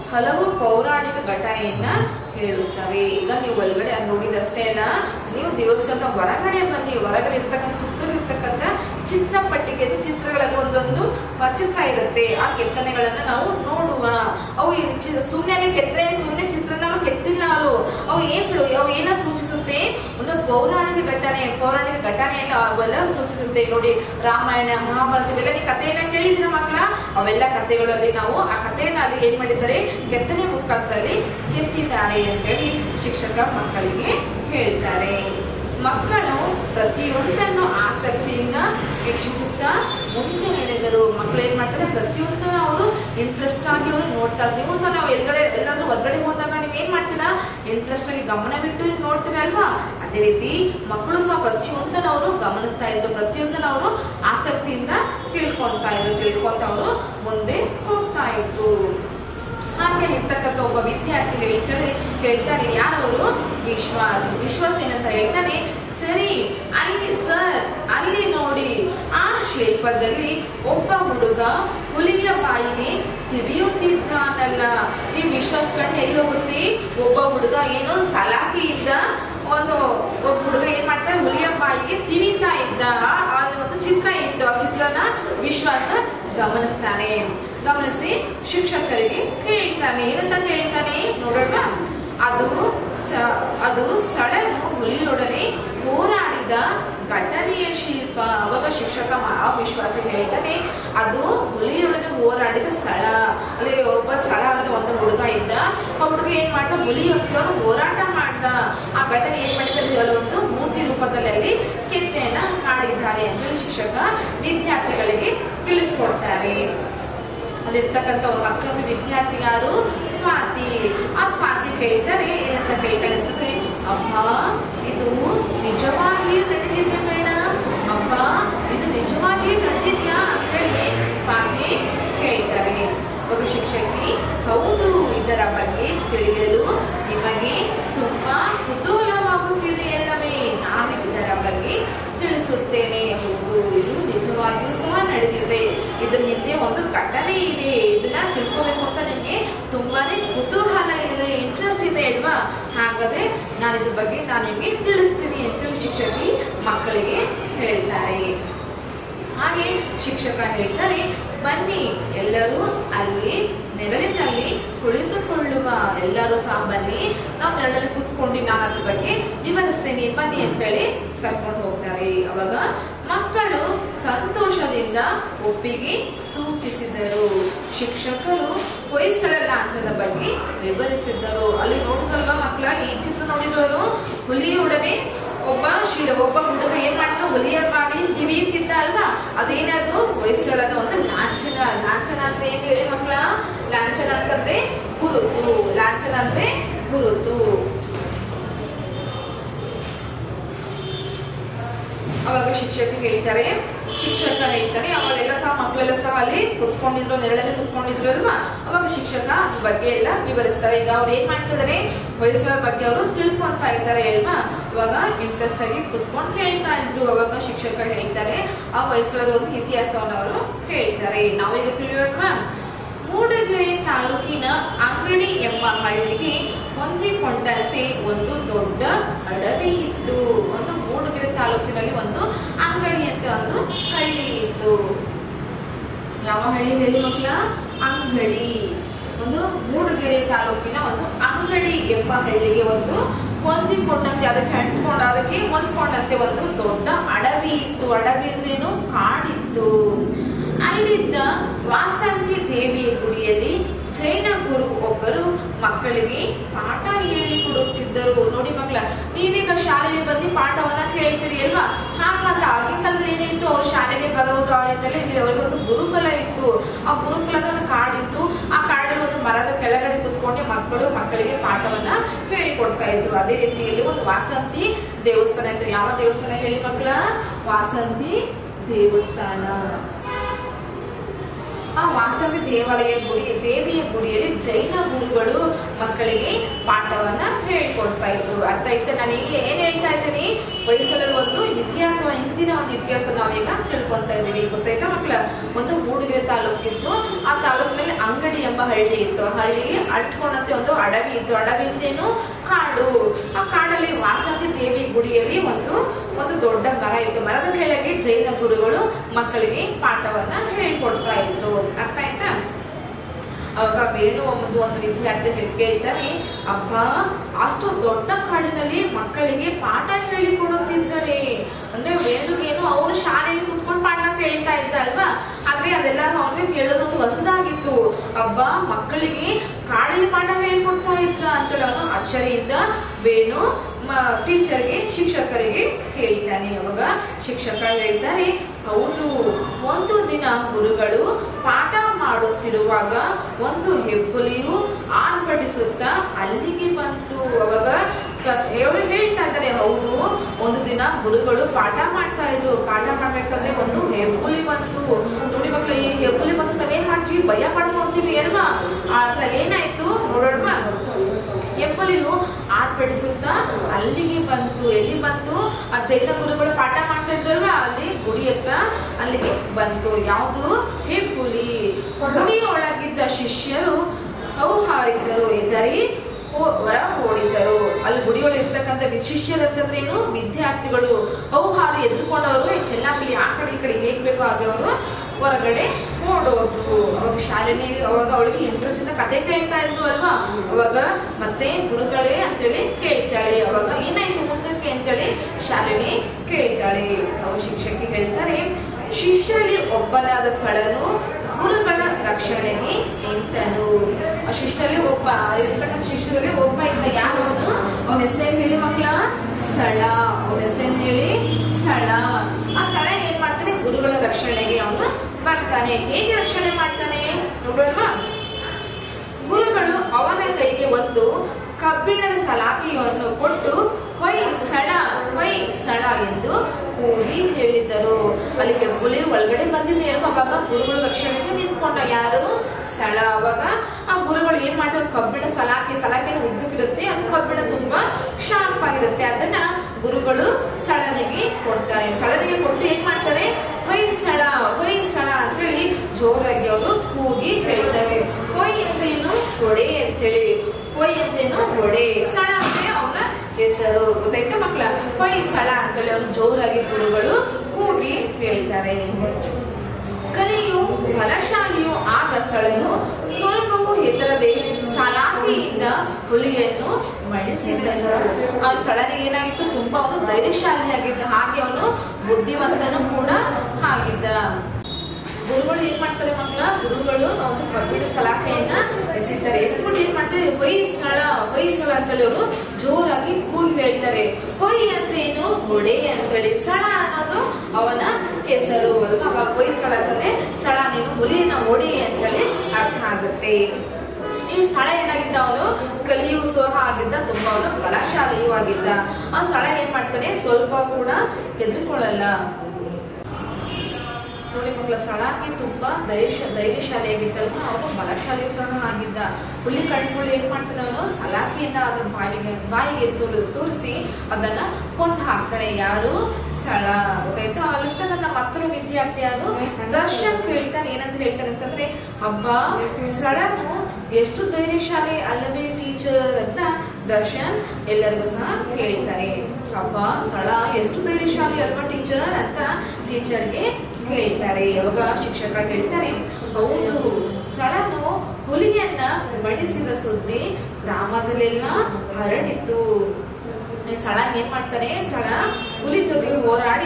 ಹಲವು ಪೌರಾಣಿಕ ಘಟನೆಯನ್ನ ಹೇಳುತ್ತವೆ. ಈಗ ನೀವು ಒಳಗಡೆ ನೋಡಿದಷ್ಟೇ ಅಲ್ಲ, ನೀವು ದೇವಸ್ಥಾನದ ಹೊರಗಡೆ ಬನ್ನಿ, ಹೊರಗಡೆ ಇರ್ತಕ್ಕಂಥ ಸುತ್ತಲೂ ಇರ್ತಕ್ಕಂಥ ಚಿತ್ರಪಟ್ಟಿಗೆ ಚಿತ್ರಗಳಲ್ಲಿ ಒಂದೊಂದು ಚಿತ್ರ ಇರುತ್ತೆ. ಆ ಕೆತ್ತನೆಗಳನ್ನ ನಾವು ನೋಡುವ. ಅವು ಸುಮ್ಮನೆ ಕೆತ್ತನೆ, ಸುಮ್ಮನೆ ಚಿತ್ರನ ನಾವು ಕೆತ್ತಿಲ್ಲ. ಅವು ಏನ ಸೂಚಿಸುತ್ತೆ? ಒಂದು ಪೌರಾಣಿಕ ಘಟನೆಯನ್ನ ಅವೆಲ್ಲ ಸೂಚಿಸುತ್ತೆ. ನೋಡಿ, ರಾಮಾಯಣ, ಮಹಾಭಾರತ ಇವೆಲ್ಲ ನೀವು ಕಥೆಯನ್ನ ಕೇಳಿದ್ರ ಮಕ್ಕಳ, ಅವೆಲ್ಲ ಕಥೆಗಳಲ್ಲಿ ನಾವು ಆ ಕಥೆಯನ್ನ ಅಲ್ಲಿ ಏನ್ ಮಾಡಿದ್ದಾರೆ, ಕೆತ್ತನೆ ಮುಖಾಂತರದಲ್ಲಿ ಕೆತ್ತಿದ್ದಾರೆ ಅಂತೇಳಿ ಶಿಕ್ಷಕ ಮಕ್ಕಳಿಗೆ ಹೇಳ್ತಾರೆ. ಮಕ್ಕಳು ಪ್ರತಿಯೊಂದನ್ನು ಆಸಕ್ತಿಯಿಂದ ವೀಕ್ಷಿಸುತ್ತಾ ಮುಂದೆ ನಡೆದರು. ಮಕ್ಕಳು ಏನ್ ಮಾಡ್ತಾರೆ, ಪ್ರತಿಯೊಂದನ್ನು ಅವರು ಇಂಟ್ರೆಸ್ಟ್ ಆಗಿ ಅವರು ನೋಡ್ತಾ. ನೀವು ಸಹ ನಾವು ಎಲ್ಲಾದ್ರೂ ಹೊರಗಡೆ ಹೋದಾಗ ನೀವು ಏನ್ ಮಾಡ್ತೀರಾ, ಇಂಟ್ರೆಸ್ಟ್ ಆಗಿ ಗಮನ ಬಿಟ್ಟು ನೋಡ್ತೀರಾ ಅಲ್ವಾ? ಅದೇ ರೀತಿ ಮಕ್ಕಳು ಸಹ ಪ್ರತಿಯೊಂದನ್ನು ಅವರು ಗಮನಿಸ್ತಾ ಇದ್ರು, ಪ್ರತಿಯೊಂದನ್ನು ಅವರು ಆಸಕ್ತಿಯಿಂದ ತಿಳ್ಕೊಂತ ಅವರು ಮುಂದೆ ಹೋಗ್ತಾ ಇದ್ರು. ಹಾಗೆ ಇರ್ತಕ್ಕಂಥ ಒಬ್ಬ ವಿದ್ಯಾರ್ಥಿ ಹೇಳ್ತಾರೆ, ಯಾರವರು? ವಿಶ್ವಾಸ್ ಏನಂತ ಹೇಳ್ತಾನೆ, ಸರಿ ಅಲ್ಲಿ ನೋಡಿ, ಆ ಶಿಲ್ಪದಲ್ಲಿ ಒಬ್ಬ ಹುಡುಗ ಹುಲಿಯ ಬಾಯಿಗೆ ತಿವಿಯುತ್ತಿದ್ದಾನಲ್ಲ. ಈ ವಿಶ್ವಾಸ ಕಂಡು ಎಲ್ಲಿ ಹೋಗುತ್ತೆ? ಒಬ್ಬ ಹುಡುಗ ಏನು ಸಲಾಕಿಯಿಂದ ಒಬ್ಬ ಹುಡುಗ ಏನ್ ಮಾಡ್ತಾರೆ, ಹುಲಿಯ ಬಾಯಿಗೆ ತಿವಿತಾ ಇದ್ದ. ಒಂದು ಚಿತ್ರ ಇತ್ತು, ಆ ಚಿತ್ರನ ವಿಶ್ವಾಸ ಗಮನಿಸಿ ಶಿಕ್ಷಕರಿಗೆ ಹೇಳ್ತಾನೆ. ಏನಂತ ಹೇಳ್ತಾನೆ ನೋಡೋಣ. ಅದು ಸಳನು ಹುಲಿಯೊಡನೆ ಹೋರಾಡಿದ ಘಟನೆಯ ಶಿಲ್ಪ. ಅವಾಗ ಶಿಕ್ಷಕ ವಿಶ್ವಾಸ ಹೇಳ್ತಾನೆ, ಅದು ಹುಲಿಯೊಡನೆ ಹೋರಾಡಿದ ಸ್ಥಳ. ಅಲ್ಲಿ ಒಬ್ಬ ಸ್ಥಳ ಅಂತ ಒಂದು ಹುಡುಗ ಇದ್ದ. ಆ ಹುಡುಗ ಏನ್ ಮಾಡ್ದ, ಹುಲಿಯೊಂದಿಗೆ ಅವನು ಹೋರಾಟ ಮಾಡ್ದ. ಆ ಘಟನೆ ಏನ್ ಮಾಡಿದ್ದಾರೆ, ಒಂದು ಮೂರ್ತಿ ರೂಪದಲ್ಲಿ ಅಲ್ಲಿ ಕೆತ್ತನೆಯನ್ನ ಮಾಡಿದ್ದಾರೆ ಅಂತ ಹೇಳಿ ಶಿಕ್ಷಕ ವಿದ್ಯಾರ್ಥಿಗಳಿಗೆ ತಿಳಿಸ್ಕೊಡ್ತಾರೆ. ಅಲ್ಲಿರ್ತಕ್ಕಂಥ ಮತ್ತೊಂದು ವಿದ್ಯಾರ್ಥಿ ಯಾರು? ಸ್ವಾತಿ. ಆ ಸ್ವಾತಿ ಹೇಳ್ತಾರೆ, ಏನಂತ ಹೇಳ್ತಾಳೆ ಅಂತಂದ್ರೆ, ಅಮ್ಮ ಇದು ನಿಜವಾಗಿಯೂ ನಡೆದಿದ್ದೆ ಮೇಡಮ್, ಅಮ್ಮ ಇದು ನಿಜವಾಗಿಯೂ ನಡೆದಿದ್ಯಾ ಅಂತ ಹೇಳಿ ಸ್ವಾತಿ ಹೇಳ್ತಾರೆ. ಒಬ್ಬ ಶಿಕ್ಷಕಿ, ಹೌದು, ಇದರ ಬಗ್ಗೆ ತಿಳಿಯಲು ನಿಮಗೆ ತುಂಬಾ ಕುತೂಹಲವಾಗುತ್ತಿದೆ ಅಲ್ಲವೇ? ನಾನು ಇದರ ಬಗ್ಗೆ ತಿಳಿಸುತ್ತೇನೆ. ಹೌದು, ಇದು ನಿಜವಾಗಿಯೂ ಸಹ ನಡೆದಿದೆ. ಇದ್ರ ಹಿಂದೆ ಒಂದು ಘಟನೆ ಇದೆ. ಇದನ್ನ ತಿಳ್ಕೋಬೇಕು ಅಂತ ನಿಮ್ಗೆ ತುಂಬಾನೇ ಕುತೂಹಲ ಇದೆ, ಇಂಟ್ರೆಸ್ಟ್ ಇದೆ ಅಲ್ವಾ? ಹಾಗಾದ್ರೆ ನಾನು ಇದ್ರ ಬಗ್ಗೆ ನಿಮ್ಗೆ ತಿಳಿಸ್ತೀನಿ ಅಂತ ಶಿಕ್ಷಕಿ ಮಕ್ಕಳಿಗೆ ಹೇಳ್ತಾರೆ. ಹಾಗೆ ಶಿಕ್ಷಕ ಹೇಳ್ತಾರೆ, ಬನ್ನಿ ಎಲ್ಲರೂ ಅಲ್ಲಿ ನೆರಳಿನಲ್ಲಿ ಕುಳಿತುಕೊಳ್ಳುವ. ಎಲ್ಲರೂ ಸಹ ಬನ್ನಿ, ನಾವು ನೆರಳಲ್ಲಿ ಕೂತ್ಕೊಂಡು ನಾನು ಅದ್ರ ಬಗ್ಗೆ ವಿವರಿಸ್ತೇನೆ, ಬನ್ನಿ ಅಂತೇಳಿ ಕರ್ಕೊಂಡು ಹೋಗ್ತಾರೆ. ಅವಾಗ ಮಕ್ಕಳು ಸಂತೋಷದಿಂದ ಒಪ್ಪಿಗೆ ಸೂಚಿಸಿದರು. ಶಿಕ್ಷಕರು ಹೊಯ್ಸಳ ಲಾಂಛನದ ಬಗ್ಗೆ ವಿವರಿಸಿದ್ದರು. ಅಲ್ಲಿ ನೋಡಿದ್ರಲ್ವಾ ಮಕ್ಕಳ, ಈ ಚಿತ್ರ ನೋಡಿದವರು ಹುಲಿಯೊಡನೆ ಒಬ್ಬ ಹುಡುಗ ಏನ್ ಮಾಡ್ತಾ, ಹುಲಿಯ ಬಾವಿ ತಿವಿಯುತ್ತಿದ್ದ ಅಲ್ವಾ? ಅದೇನದು? ಹೊಯ್ಸಳದ ಒಂದು ಲಾಂಛನ. ಲಾಂಛನ ಅಂದ್ರೆ ಏನ್ ಹೇಳಿ ಮಕ್ಕಳ? ಲಾಂಛನ ಅಂತಂದ್ರೆ ಗುರುತು. ಅವಾಗ ಶಿಕ್ಷಕ ಹೇಳ್ತಾರೆ, ಅವಾಗೆಲ್ಲ ಸಹ ಮಕ್ಕಳೆಲ್ಲ ಸಹ ಅಲ್ಲಿ ಕುತ್ಕೊಂಡಿದ್ರು, ನೆರಳಲ್ಲಿ ಕುತ್ಕೊಂಡಿದ್ರು ಅಲ್ವಾ? ಅವಾಗ ಶಿಕ್ಷಕ ಬಗ್ಗೆ ಎಲ್ಲ ವಿವರಿಸ್ತಾರೆ. ಈಗ ಅವ್ರು ಏನ್ ಮಾಡ್ತಿದ್ದಾರೆ, ಹೊಯ್ಸಳ ಬಗ್ಗೆ ಅವರು ತಿಳ್ಕೊಂತ ಇದ್ದಾರೆ ಅಲ್ವಾ? ಅವಾಗ ಇಂಟ್ರೆಸ್ಟ್ ಆಗಿ ಕುತ್ಕೊಂಡು ಕೇಳ್ತಾ ಇದ್ರು. ಅವಾಗ ಶಿಕ್ಷಕ ಹೇಳ್ತಾರೆ, ಆ ಹೊಯ್ಸಳದ ಒಂದು ಇತಿಹಾಸವನ್ನು ಅವರು ಹೇಳ್ತಾರೆ. ನಾವೀಗ ತಿಳಿಯೋಣ. ಮೂಡಗೆರೆ ತಾಲೂಕಿನ ಅಂಗಡಿ ಎಂಬ ಹಳ್ಳಿಗೆ ಹೊಂದಿಕೊಂಡಂತೆ ಒಂದು ದೊಡ್ಡ ಅಡವಿ ಇತ್ತು. ಒಂದು ಮೂಡಗೆರೆ ತಾಲೂಕಿನಲ್ಲಿ ಒಂದು ಅಂಗಡಿ ಅಂತ ಒಂದು ಹಳ್ಳಿ ಇತ್ತು. ಯಾವ ಹಳ್ಳಿ ಹೇಳಿ ಮಕ್ಕಳ? ಅಂಗಡಿ. ಒಂದು ಮೂಡಗೆರೆ ತಾಲೂಕಿನ ಒಂದು ಅಂಗಡಿ ಎಂಬ ಹಳ್ಳಿಗೆ ಒಂದು ಹೊಂದಿಕೊಂಡಂತೆ, ಅದಕ್ಕೆ ಹೊಂದ್ಕೊಂಡಂತೆ ಒಂದು ದೊಡ್ಡ ಅಡವಿ ಇತ್ತು. ಅಡವಿ ಅಂದ್ರೇನು? ಕಾಡಿತ್ತು. ಅಲ್ಲಿದ್ದ ವಾಸಂತಿ ದೇವಿಯ ಗುಡಿಯಲ್ಲಿ ಜೈನ ಗುರು ಒಬ್ಬರು ಮಕ್ಕಳಿಗೆ ಪಾಠ ಹೇಳಿಕೊಡುತ್ತಿದ್ದರು. ನೋಡಿ ಮಕ್ಕಳ, ನೀವೀಗ ಶಾಲೆಗೆ ಬಂದು ಪಾಠವನ್ನ ಕೇಳ್ತೀರಿ ಅಲ್ವಾ? ಹಾಗಾದ್ರೆ ಆಗಿನ ಕಾಲದಲ್ಲಿ ಏನಿತ್ತು, ಅವ್ರು ಶಾಲೆಗೆ ಬರೋದು ಅವರಿಗೆ ಒಂದು ಗುರುಕುಲ ಇತ್ತು. ಆ ಗುರುಕುಲದ ಒಂದು ಕಾಡಿತ್ತು. ಆ ಕಾಡಲ್ಲಿ ಒಂದು ಮರದ ಕೆಳಗಡೆ ಕುತ್ಕೊಂಡು ಮಕ್ಕಳಿಗೆ ಪಾಠವನ್ನ ಹೇಳಿಕೊಡ್ತಾ ಇದ್ರು. ಅದೇ ರೀತಿಯಲ್ಲಿ ಒಂದು ವಾಸಂತಿ ದೇವಸ್ಥಾನ ಇತ್ತು. ಯಾವ ದೇವಸ್ಥಾನ ಹೇಳಿ ಮಕ್ಕಳ? ವಾಸಂತಿ ದೇವಸ್ಥಾನ. ಆ ವಾಸಂತಿ ದೇವಿಯ ಗುಡಿಯಲ್ಲಿ ಜೈನ ಗುರುಗಳು ಮಕ್ಕಳಿಗೆ ಪಾಠವನ್ನ ಹೇಳ್ಕೊಡ್ತಾ ಇದ್ರು. ಅರ್ಥ ಆಯ್ತಾ? ನಾನು ಈಗ ಏನ್ ಹೇಳ್ತಾ ಇದ್ದೀನಿ, ಹೊಯ್ಸಳರ ಒಂದು ಇತಿಹಾಸ, ಹಿಂದಿನ ಒಂದು ಇತಿಹಾಸ ನಾವೀಗ ತಿಳ್ಕೊಂತ ಇದ್ದೀವಿ. ಗೊತ್ತಾಯ್ತಾ ಮಕ್ಕಳ? ಒಂದು ಮೂಡಿಗೆರೆ ತಾಲೂಕಿತ್ತು. ಆ ತಾಲೂಕಿನಲ್ಲಿ ಅಂಗಡಿ ಎಂಬ ಹಳ್ಳಿ ಇತ್ತು. ಆ ಹಳ್ಳಿಗೆ ಅಟ್ಕೊಂಡಂತೆ ಒಂದು ಅಡವಿ ಇತ್ತು. ಅಡವಿ ಅಂದ್ರೇನು? ಕಾಡು. ಆ ಕಾಡಲ್ಲಿ ವಾಸಂತಿ ದೇವಿ ಗುಡಿಯಲ್ಲಿ ಒಂದು ದೊಡ್ಡ ಮರ ಇತ್ತು. ಮರದ ಕೆಳಗೆ ಜೈನ ಗುರುಗಳು ಮಕ್ಕಳಿಗೆ ಪಾಠವನ್ನ ಹೇಳ್ಕೊಡ್ತಾ ಇದ್ರು. ಅರ್ಥ ಆಯ್ತಾ? ಅವಾಗ ವೇಣು ಒಂದು ವಿದ್ಯಾರ್ಥಿ ಕೇಳ್ತಾನೆ, ಅಬ್ಬ ಅಷ್ಟು ದೊಡ್ಡ ಕಾಡಿನಲ್ಲಿ ಮಕ್ಕಳಿಗೆ ಪಾಠ ಹೇಳಿಕೊಡುತ್ತಿದ್ದಾರೆ ಅಂದ್ರೆ ವೇಣುಗೇನು ಅವರು ಶಾಲೆಯಲ್ಲಿ ಕುತ್ಕೊಂಡು ಪಾಠ ಕೇಳ್ತಾ ಇದ್ದ ಅಲ್ವಾ, ಆದ್ರೆ ಅದೆಲ್ಲ ಅವನಿಗೆ ಕೇಳೋದೊಂದು ಹೊಸದಾಗಿತ್ತು. ಅಬ್ಬ ಮಕ್ಕಳಿಗೆ ಕಾಡಲ್ಲಿ ಪಾಠ ಹೇಳ್ಕೊಡ್ತಾ ಇದ್ರ ಅಂತೇಳಿ ಅವನು ಅಚ್ಚರಿಯಿಂದ ವೇಣು ಟೀಚರ್ಗೆ ಶಿಕ್ಷಕರಿಗೆ ಹೇಳ್ತಾನೆ. ಅವಾಗ ಶಿಕ್ಷಕ ಹೇಳ್ತಾರೆ, ಹೌದು, ಒಂದು ದಿನ ಗುರುಗಳು ಪಾಠ ಮಾಡುತ್ತಿರುವಾಗ ಒಂದು ಹೆಬ್ಬುಲಿಯು ಆರ್ಭಟಿಸುತ್ತಾ ಅಲ್ಲಿಗೆ ಬಂತು. ಅವಾಗ ಅವರು ಹೇಳ್ತಾ ಇದ್ದಾರೆ, ಹೌದು, ಒಂದು ದಿನ ಗುರುಗಳು ಪಾಠ ಮಾಡ್ತಾ ಇದ್ರು. ಪಾಠ ಮಾಡ್ಬೇಕಾದ್ರೆ ಒಂದು ಹೆಬ್ಬುಲಿ ಬಂತು. ನೋಡಿ ಮಕ್ಳು, ಈ ಹೆಬ್ಬುಲಿ ಬಂತು ನಾವೇನ್ ಮಾಡ್ತೀವಿ? ಭಯ ಪಡ್ಕೊಂತೀವಿ ಅಲ್ವಾ? ಆದ್ರೆ ಏನಾಯ್ತು ನೋಡೋಣ. ಹೆಬ್ಬುಲಿಯು ಆರ್ಭಟಿಸುತ್ತಾ ಅಲ್ಲಿಗೆ ಬಂತು. ಎಲ್ಲಿ ಬಂತು? ಆ ಜೈನ ಗುರುಗಳು ಪಾಠ ಮಾಡ್ತಾ ಇದ್ರಲ್ವಾ, ಅಲ್ಲಿ ಗುಡಿ ಹತ್ರ ಅಲ್ಲಿಗೆ ಬಂತು. ಯಾವುದು? ಹೆಬ್ಬುಲಿ. ಗುಡಿಯ ಒಳಗಿದ್ದ ಶಿಷ್ಯರು ಹೌಹಾರಿದ್ದರು, ಎದರಿ ಹೊರ ಓಡಿದ್ದರು. ಅಲ್ಲಿ ಗುಡಿಯೊಳಗೆ ಇರ್ತಕ್ಕಂಥ ಶಿಷ್ಯರು ಅಂತಂದ್ರೆ ಏನು? ವಿದ್ಯಾರ್ಥಿಗಳು. ಹೌಹಾರಿ ಎದುರ್ಕೊಂಡವರು ಚೆಲ್ಲಾಪಿಲಿ ಆ ಕಡೆ ಈ ಕಡೆ ಹೇಗ್ ಬೇಕೋ ಹಾಗೆ ಅವರು ಹೊರಗಡೆ ಓಡೋದ್ರು. ಅವಾಗ ಶಾಲೆನೇ ಅವಾಗ ಅವಳಿಗೆ ಇಂಟ್ರೆಸ್ಟ್ ಇಂದ ಕತೆ ಕೇಳ್ತಾ ಇದ್ರು ಅಲ್ವಾ. ಅವಾಗ ಮತ್ತೆ ಗುರುಗಳೇ ಅಂತೇಳಿ ಕೇಳ್ತಾಳೆ. ಅವಾಗ ಏನಾಯ್ತು ಮುಂದಕ್ಕೆ ಅಂತೇಳಿ ಶಾಲೆನೇ ಕೇಳ್ತಾಳೆ. ಅವಾಗ ಶಿಕ್ಷಕಿ ಹೇಳ್ತಾರೆ, ಶಿಷ್ಯರಲ್ಲಿ ಒಬ್ಬನಾದ ಸ್ಥಳನು ಗುರುಗಳ ರಕ್ಷಣೆಗೆ ನಿಂತನು. ಆ ಶಿಷ್ಯರಲ್ಲಿ ಇರ್ತಕ್ಕಂಥ ಶಿಷ್ಯರಲ್ಲಿ ಒಬ್ಬ ಇದ್ದ. ಯಾರು ಅವನು? ಅವನ ಹೆಸರೇನು ಹೇಳಿ ಮಕ್ಕಳ? ಸ್ಥಳ. ಅವನ ಹೆಸರೇನು ಹೇಳಿ? ಸ್ಥಳ. ಆ ಸ್ಥಳ ಏನ್ ಮಾಡ್ತಾನೆ? ಗುರುಗಳ ರಕ್ಷಣೆಗೆ ಅವನು ಬರ್ತಾನೆ. ಹೇಗೆ ರಕ್ಷಣೆ ಮಾಡ್ತಾನೆ ನೋಡೋಣ. ಗುರುಗಳು ಅವನ ಕೈಗೆ ಒಂದು ಕಬ್ಬಿಣದ ಸಲಾಕೆಯನ್ನು ಕೊಟ್ಟು ಹೊಯ್ ಸ್ಥಳ ಎಂದು ಕೂಗಿ ಹೇಳಿದ್ದರು. ಅಲ್ಲಿ ಹೆಬ್ಬುಲಿ ಒಳಗಡೆ ಬಂದಿದೆ ಅಲ್ವಾ. ಅವಾಗ ಗುರುಗಳು ರಕ್ಷಣೆಗೆ ನಿಂತ್ಕೊಂಡ. ಯಾರು? ಸ್ಥಳ. ಅವಾಗ ಆ ಗುರುಗಳು ಏನ್ ಮಾಡ್ತಾರೆ? ಕಬ್ಬಿಣ ಸಲಾಕೆ ಉದ್ದಕ್ಕಿರುತ್ತೆ, ಅದು ಕಬ್ಬಿಣ ತುಂಬಾ ಶಾರ್ಪ್ ಆಗಿರುತ್ತೆ. ಅದನ್ನ ಗುರುಗಳು ಸ್ಥಳನಿಗೆ ಕೊಡ್ತಾರೆ. ಸ್ಥಳನಿಗೆ ಕೊಟ್ಟು ಏನ್ ಮಾಡ್ತಾರೆ? ಹೊಯ್ ಸ್ಥಳ ಅಂತೇಳಿ ಜೋರಾಗಿ ಅವರು ಕೂಗಿ ಹೇಳ್ತಾರೆ. ಹೊಯ್ ಅಂದ್ರೇನು? ಹೊಡೆ ಅಂತೇಳಿ. ಹೊಯ್ ಅಂದ್ರೇನು? ಹೊಡೆ. ಸ್ಥಳ ಅಂದ್ರೆ ಅವನ ಹೆಸರು. ಗೊತ್ತಾಯ್ತಾ ಮಕ್ಕಳ? ಹೊಯ್ ಸ್ಥಳ ಅಂತೇಳಿ ಅವನು ಜೋರಾಗಿ ಗುರುಗಳು ಕೂಗಿ ಹೇಳ್ತಾರೆ. ಕಲಿಯು ಬಲಶಾಲಿಯು ಆದ ಸ್ಥಳನು ಸ್ವಲ್ಪವೂ ಹೆದರದೆ ಸಲಾಕೆಯಿಂದ ಹುಲಿಯನ್ನು ಮಡಿಸಿದನು. ಆ ಸ್ಥಳನಿಗೆ ಏನಾಗಿತ್ತು? ತುಂಬಾ ಅವನು ಧೈರ್ಯಶಾಲಿಯಾಗಿದ್ದ, ಹಾಗೆ ಅವನು ಬುದ್ಧಿವಂತನು ಕೂಡ ಆಗಿದ್ದ. ಗುರುಗಳು ಏನ್ ಮಾಡ್ತಾರೆ ಮಕ್ಕಳ? ಗುರುಗಳು ಒಂದು ಕಬ್ಬಿಣ ಸಲಾಕೆಯನ್ನ ಎಸಿತಾರೆ. ಎಸ್ಬಿಟ್ಟು ಏನ್ ಮಾಡ್ತಾರೆ? ಹೊಯ್ ಸ್ಥಳ ಅಂತೇಳಿ ಅವರು ಜೋರಾಗಿ ಕೂಗಿ ಹೇಳ್ತಾರೆ. ಹೊಯ್ ಅಂದ್ರೆ ಏನು? ಹೊಡೆ ಅಂತೇಳಿ. ಸ್ಥಳ ಅನ್ನೋದು ಅವನ ಹೆಸರು ಅಲ್ವಾ. ಅವಾಗ ಹೊಯ್ ಸ್ಥಳ ಅಂತಂದ್ರೆ ಸ್ಥಳ, ನೀನು ಹುಲಿಯನ್ನ ಹೊಡೆ ಅಂತೇಳಿ ಅರ್ಥ ಆಗುತ್ತೆ. ಈ ಸ್ಥಳ ಏನಾಗಿದ್ದ? ಅವನು ಕಲಿಯೂ ಸಹ ಆಗಿದ್ದ, ತುಂಬಾ ಅವನು ಬಲಶಾಲಿಯೂ ಆಗಿದ್ದ. ಆ ಸ್ಥಳ ಏನ್ ಮಾಡ್ತಾನೆ? ಸ್ವಲ್ಪ ಕೂಡ ಹೆದರ್ಕೊಳ್ಳಲ್ಲ. ನೋಡಿ ಮಕ್ಕಳ, ಸ್ಥಳಕ್ಕೆ ತುಂಬಾ ಧೈರ್ಯಶಾಲಿಯಾಗಿದ್ದಲ್ವ, ಅವನು ಬಲಶಾಲಿಯೂ ಸಹ ಆಗಿದ್ದ. ಹುಲಿ ಕಣ್ಗಳು ಏನ್ ಮಾಡ್ತಾನೆ? ಅವನು ಸಲಾಕೆಯಿಂದ ಅದ್ರ ಬಾಯಿಗೆ ತೋರಿಸಿ ಅದನ್ನ ಕೊಂದು ಹಾಕ್ತಾನೆ. ಯಾರು? ಸ್ಥಳ. ಗೊತ್ತಾಯ್ತು? ಅಲ್ಲಿಂದ ನನ್ನ ಮತ್ತೊಬ್ಬ ವಿದ್ಯಾರ್ಥಿ ಯಾರು? ದರ್ಶನ್ ಹೇಳ್ತಾನೆ. ಏನಂತ ಹೇಳ್ತಾನೆ ಅಂತಂದ್ರೆ, ಹಬ್ಬ ಸ್ಥಳನು ಎಷ್ಟು ಧೈರ್ಯಶಾಲಿ ಅಲ್ಲವೇ ಟೀಚರ್ ಅಂತ ದರ್ಶನ್ ಎಲ್ಲರಿಗೂ ಸಹ ಹೇಳ್ತಾರೆ. ಹಬ್ಬ ಸ್ಥಳ ಎಷ್ಟು ಧೈರ್ಯಶಾಲಿ ಅಲ್ವಾ ಟೀಚರ್ ಅಂತ ಟೀಚರ್ಗೆ ಹೇಳ್ತಾರೆ. ಅವಾಗ ಶಿಕ್ಷಕ ಹೇಳ್ತಾರೆ, ಹೌದು, ಸ್ಥಳನು ಹುಲಿಯನ್ನ ಮಡಿಸಿದ ಸುದ್ದಿ ಗ್ರಾಮದಲ್ಲೆಲ್ಲ ಹರಡಿತ್ತು. ಸ್ಥಳ ಏನ್ ಮಾಡ್ತಾನೆ? ಸ್ಥಳ ಹುಲಿ ಜೊತೆ ಹೋರಾಡಿ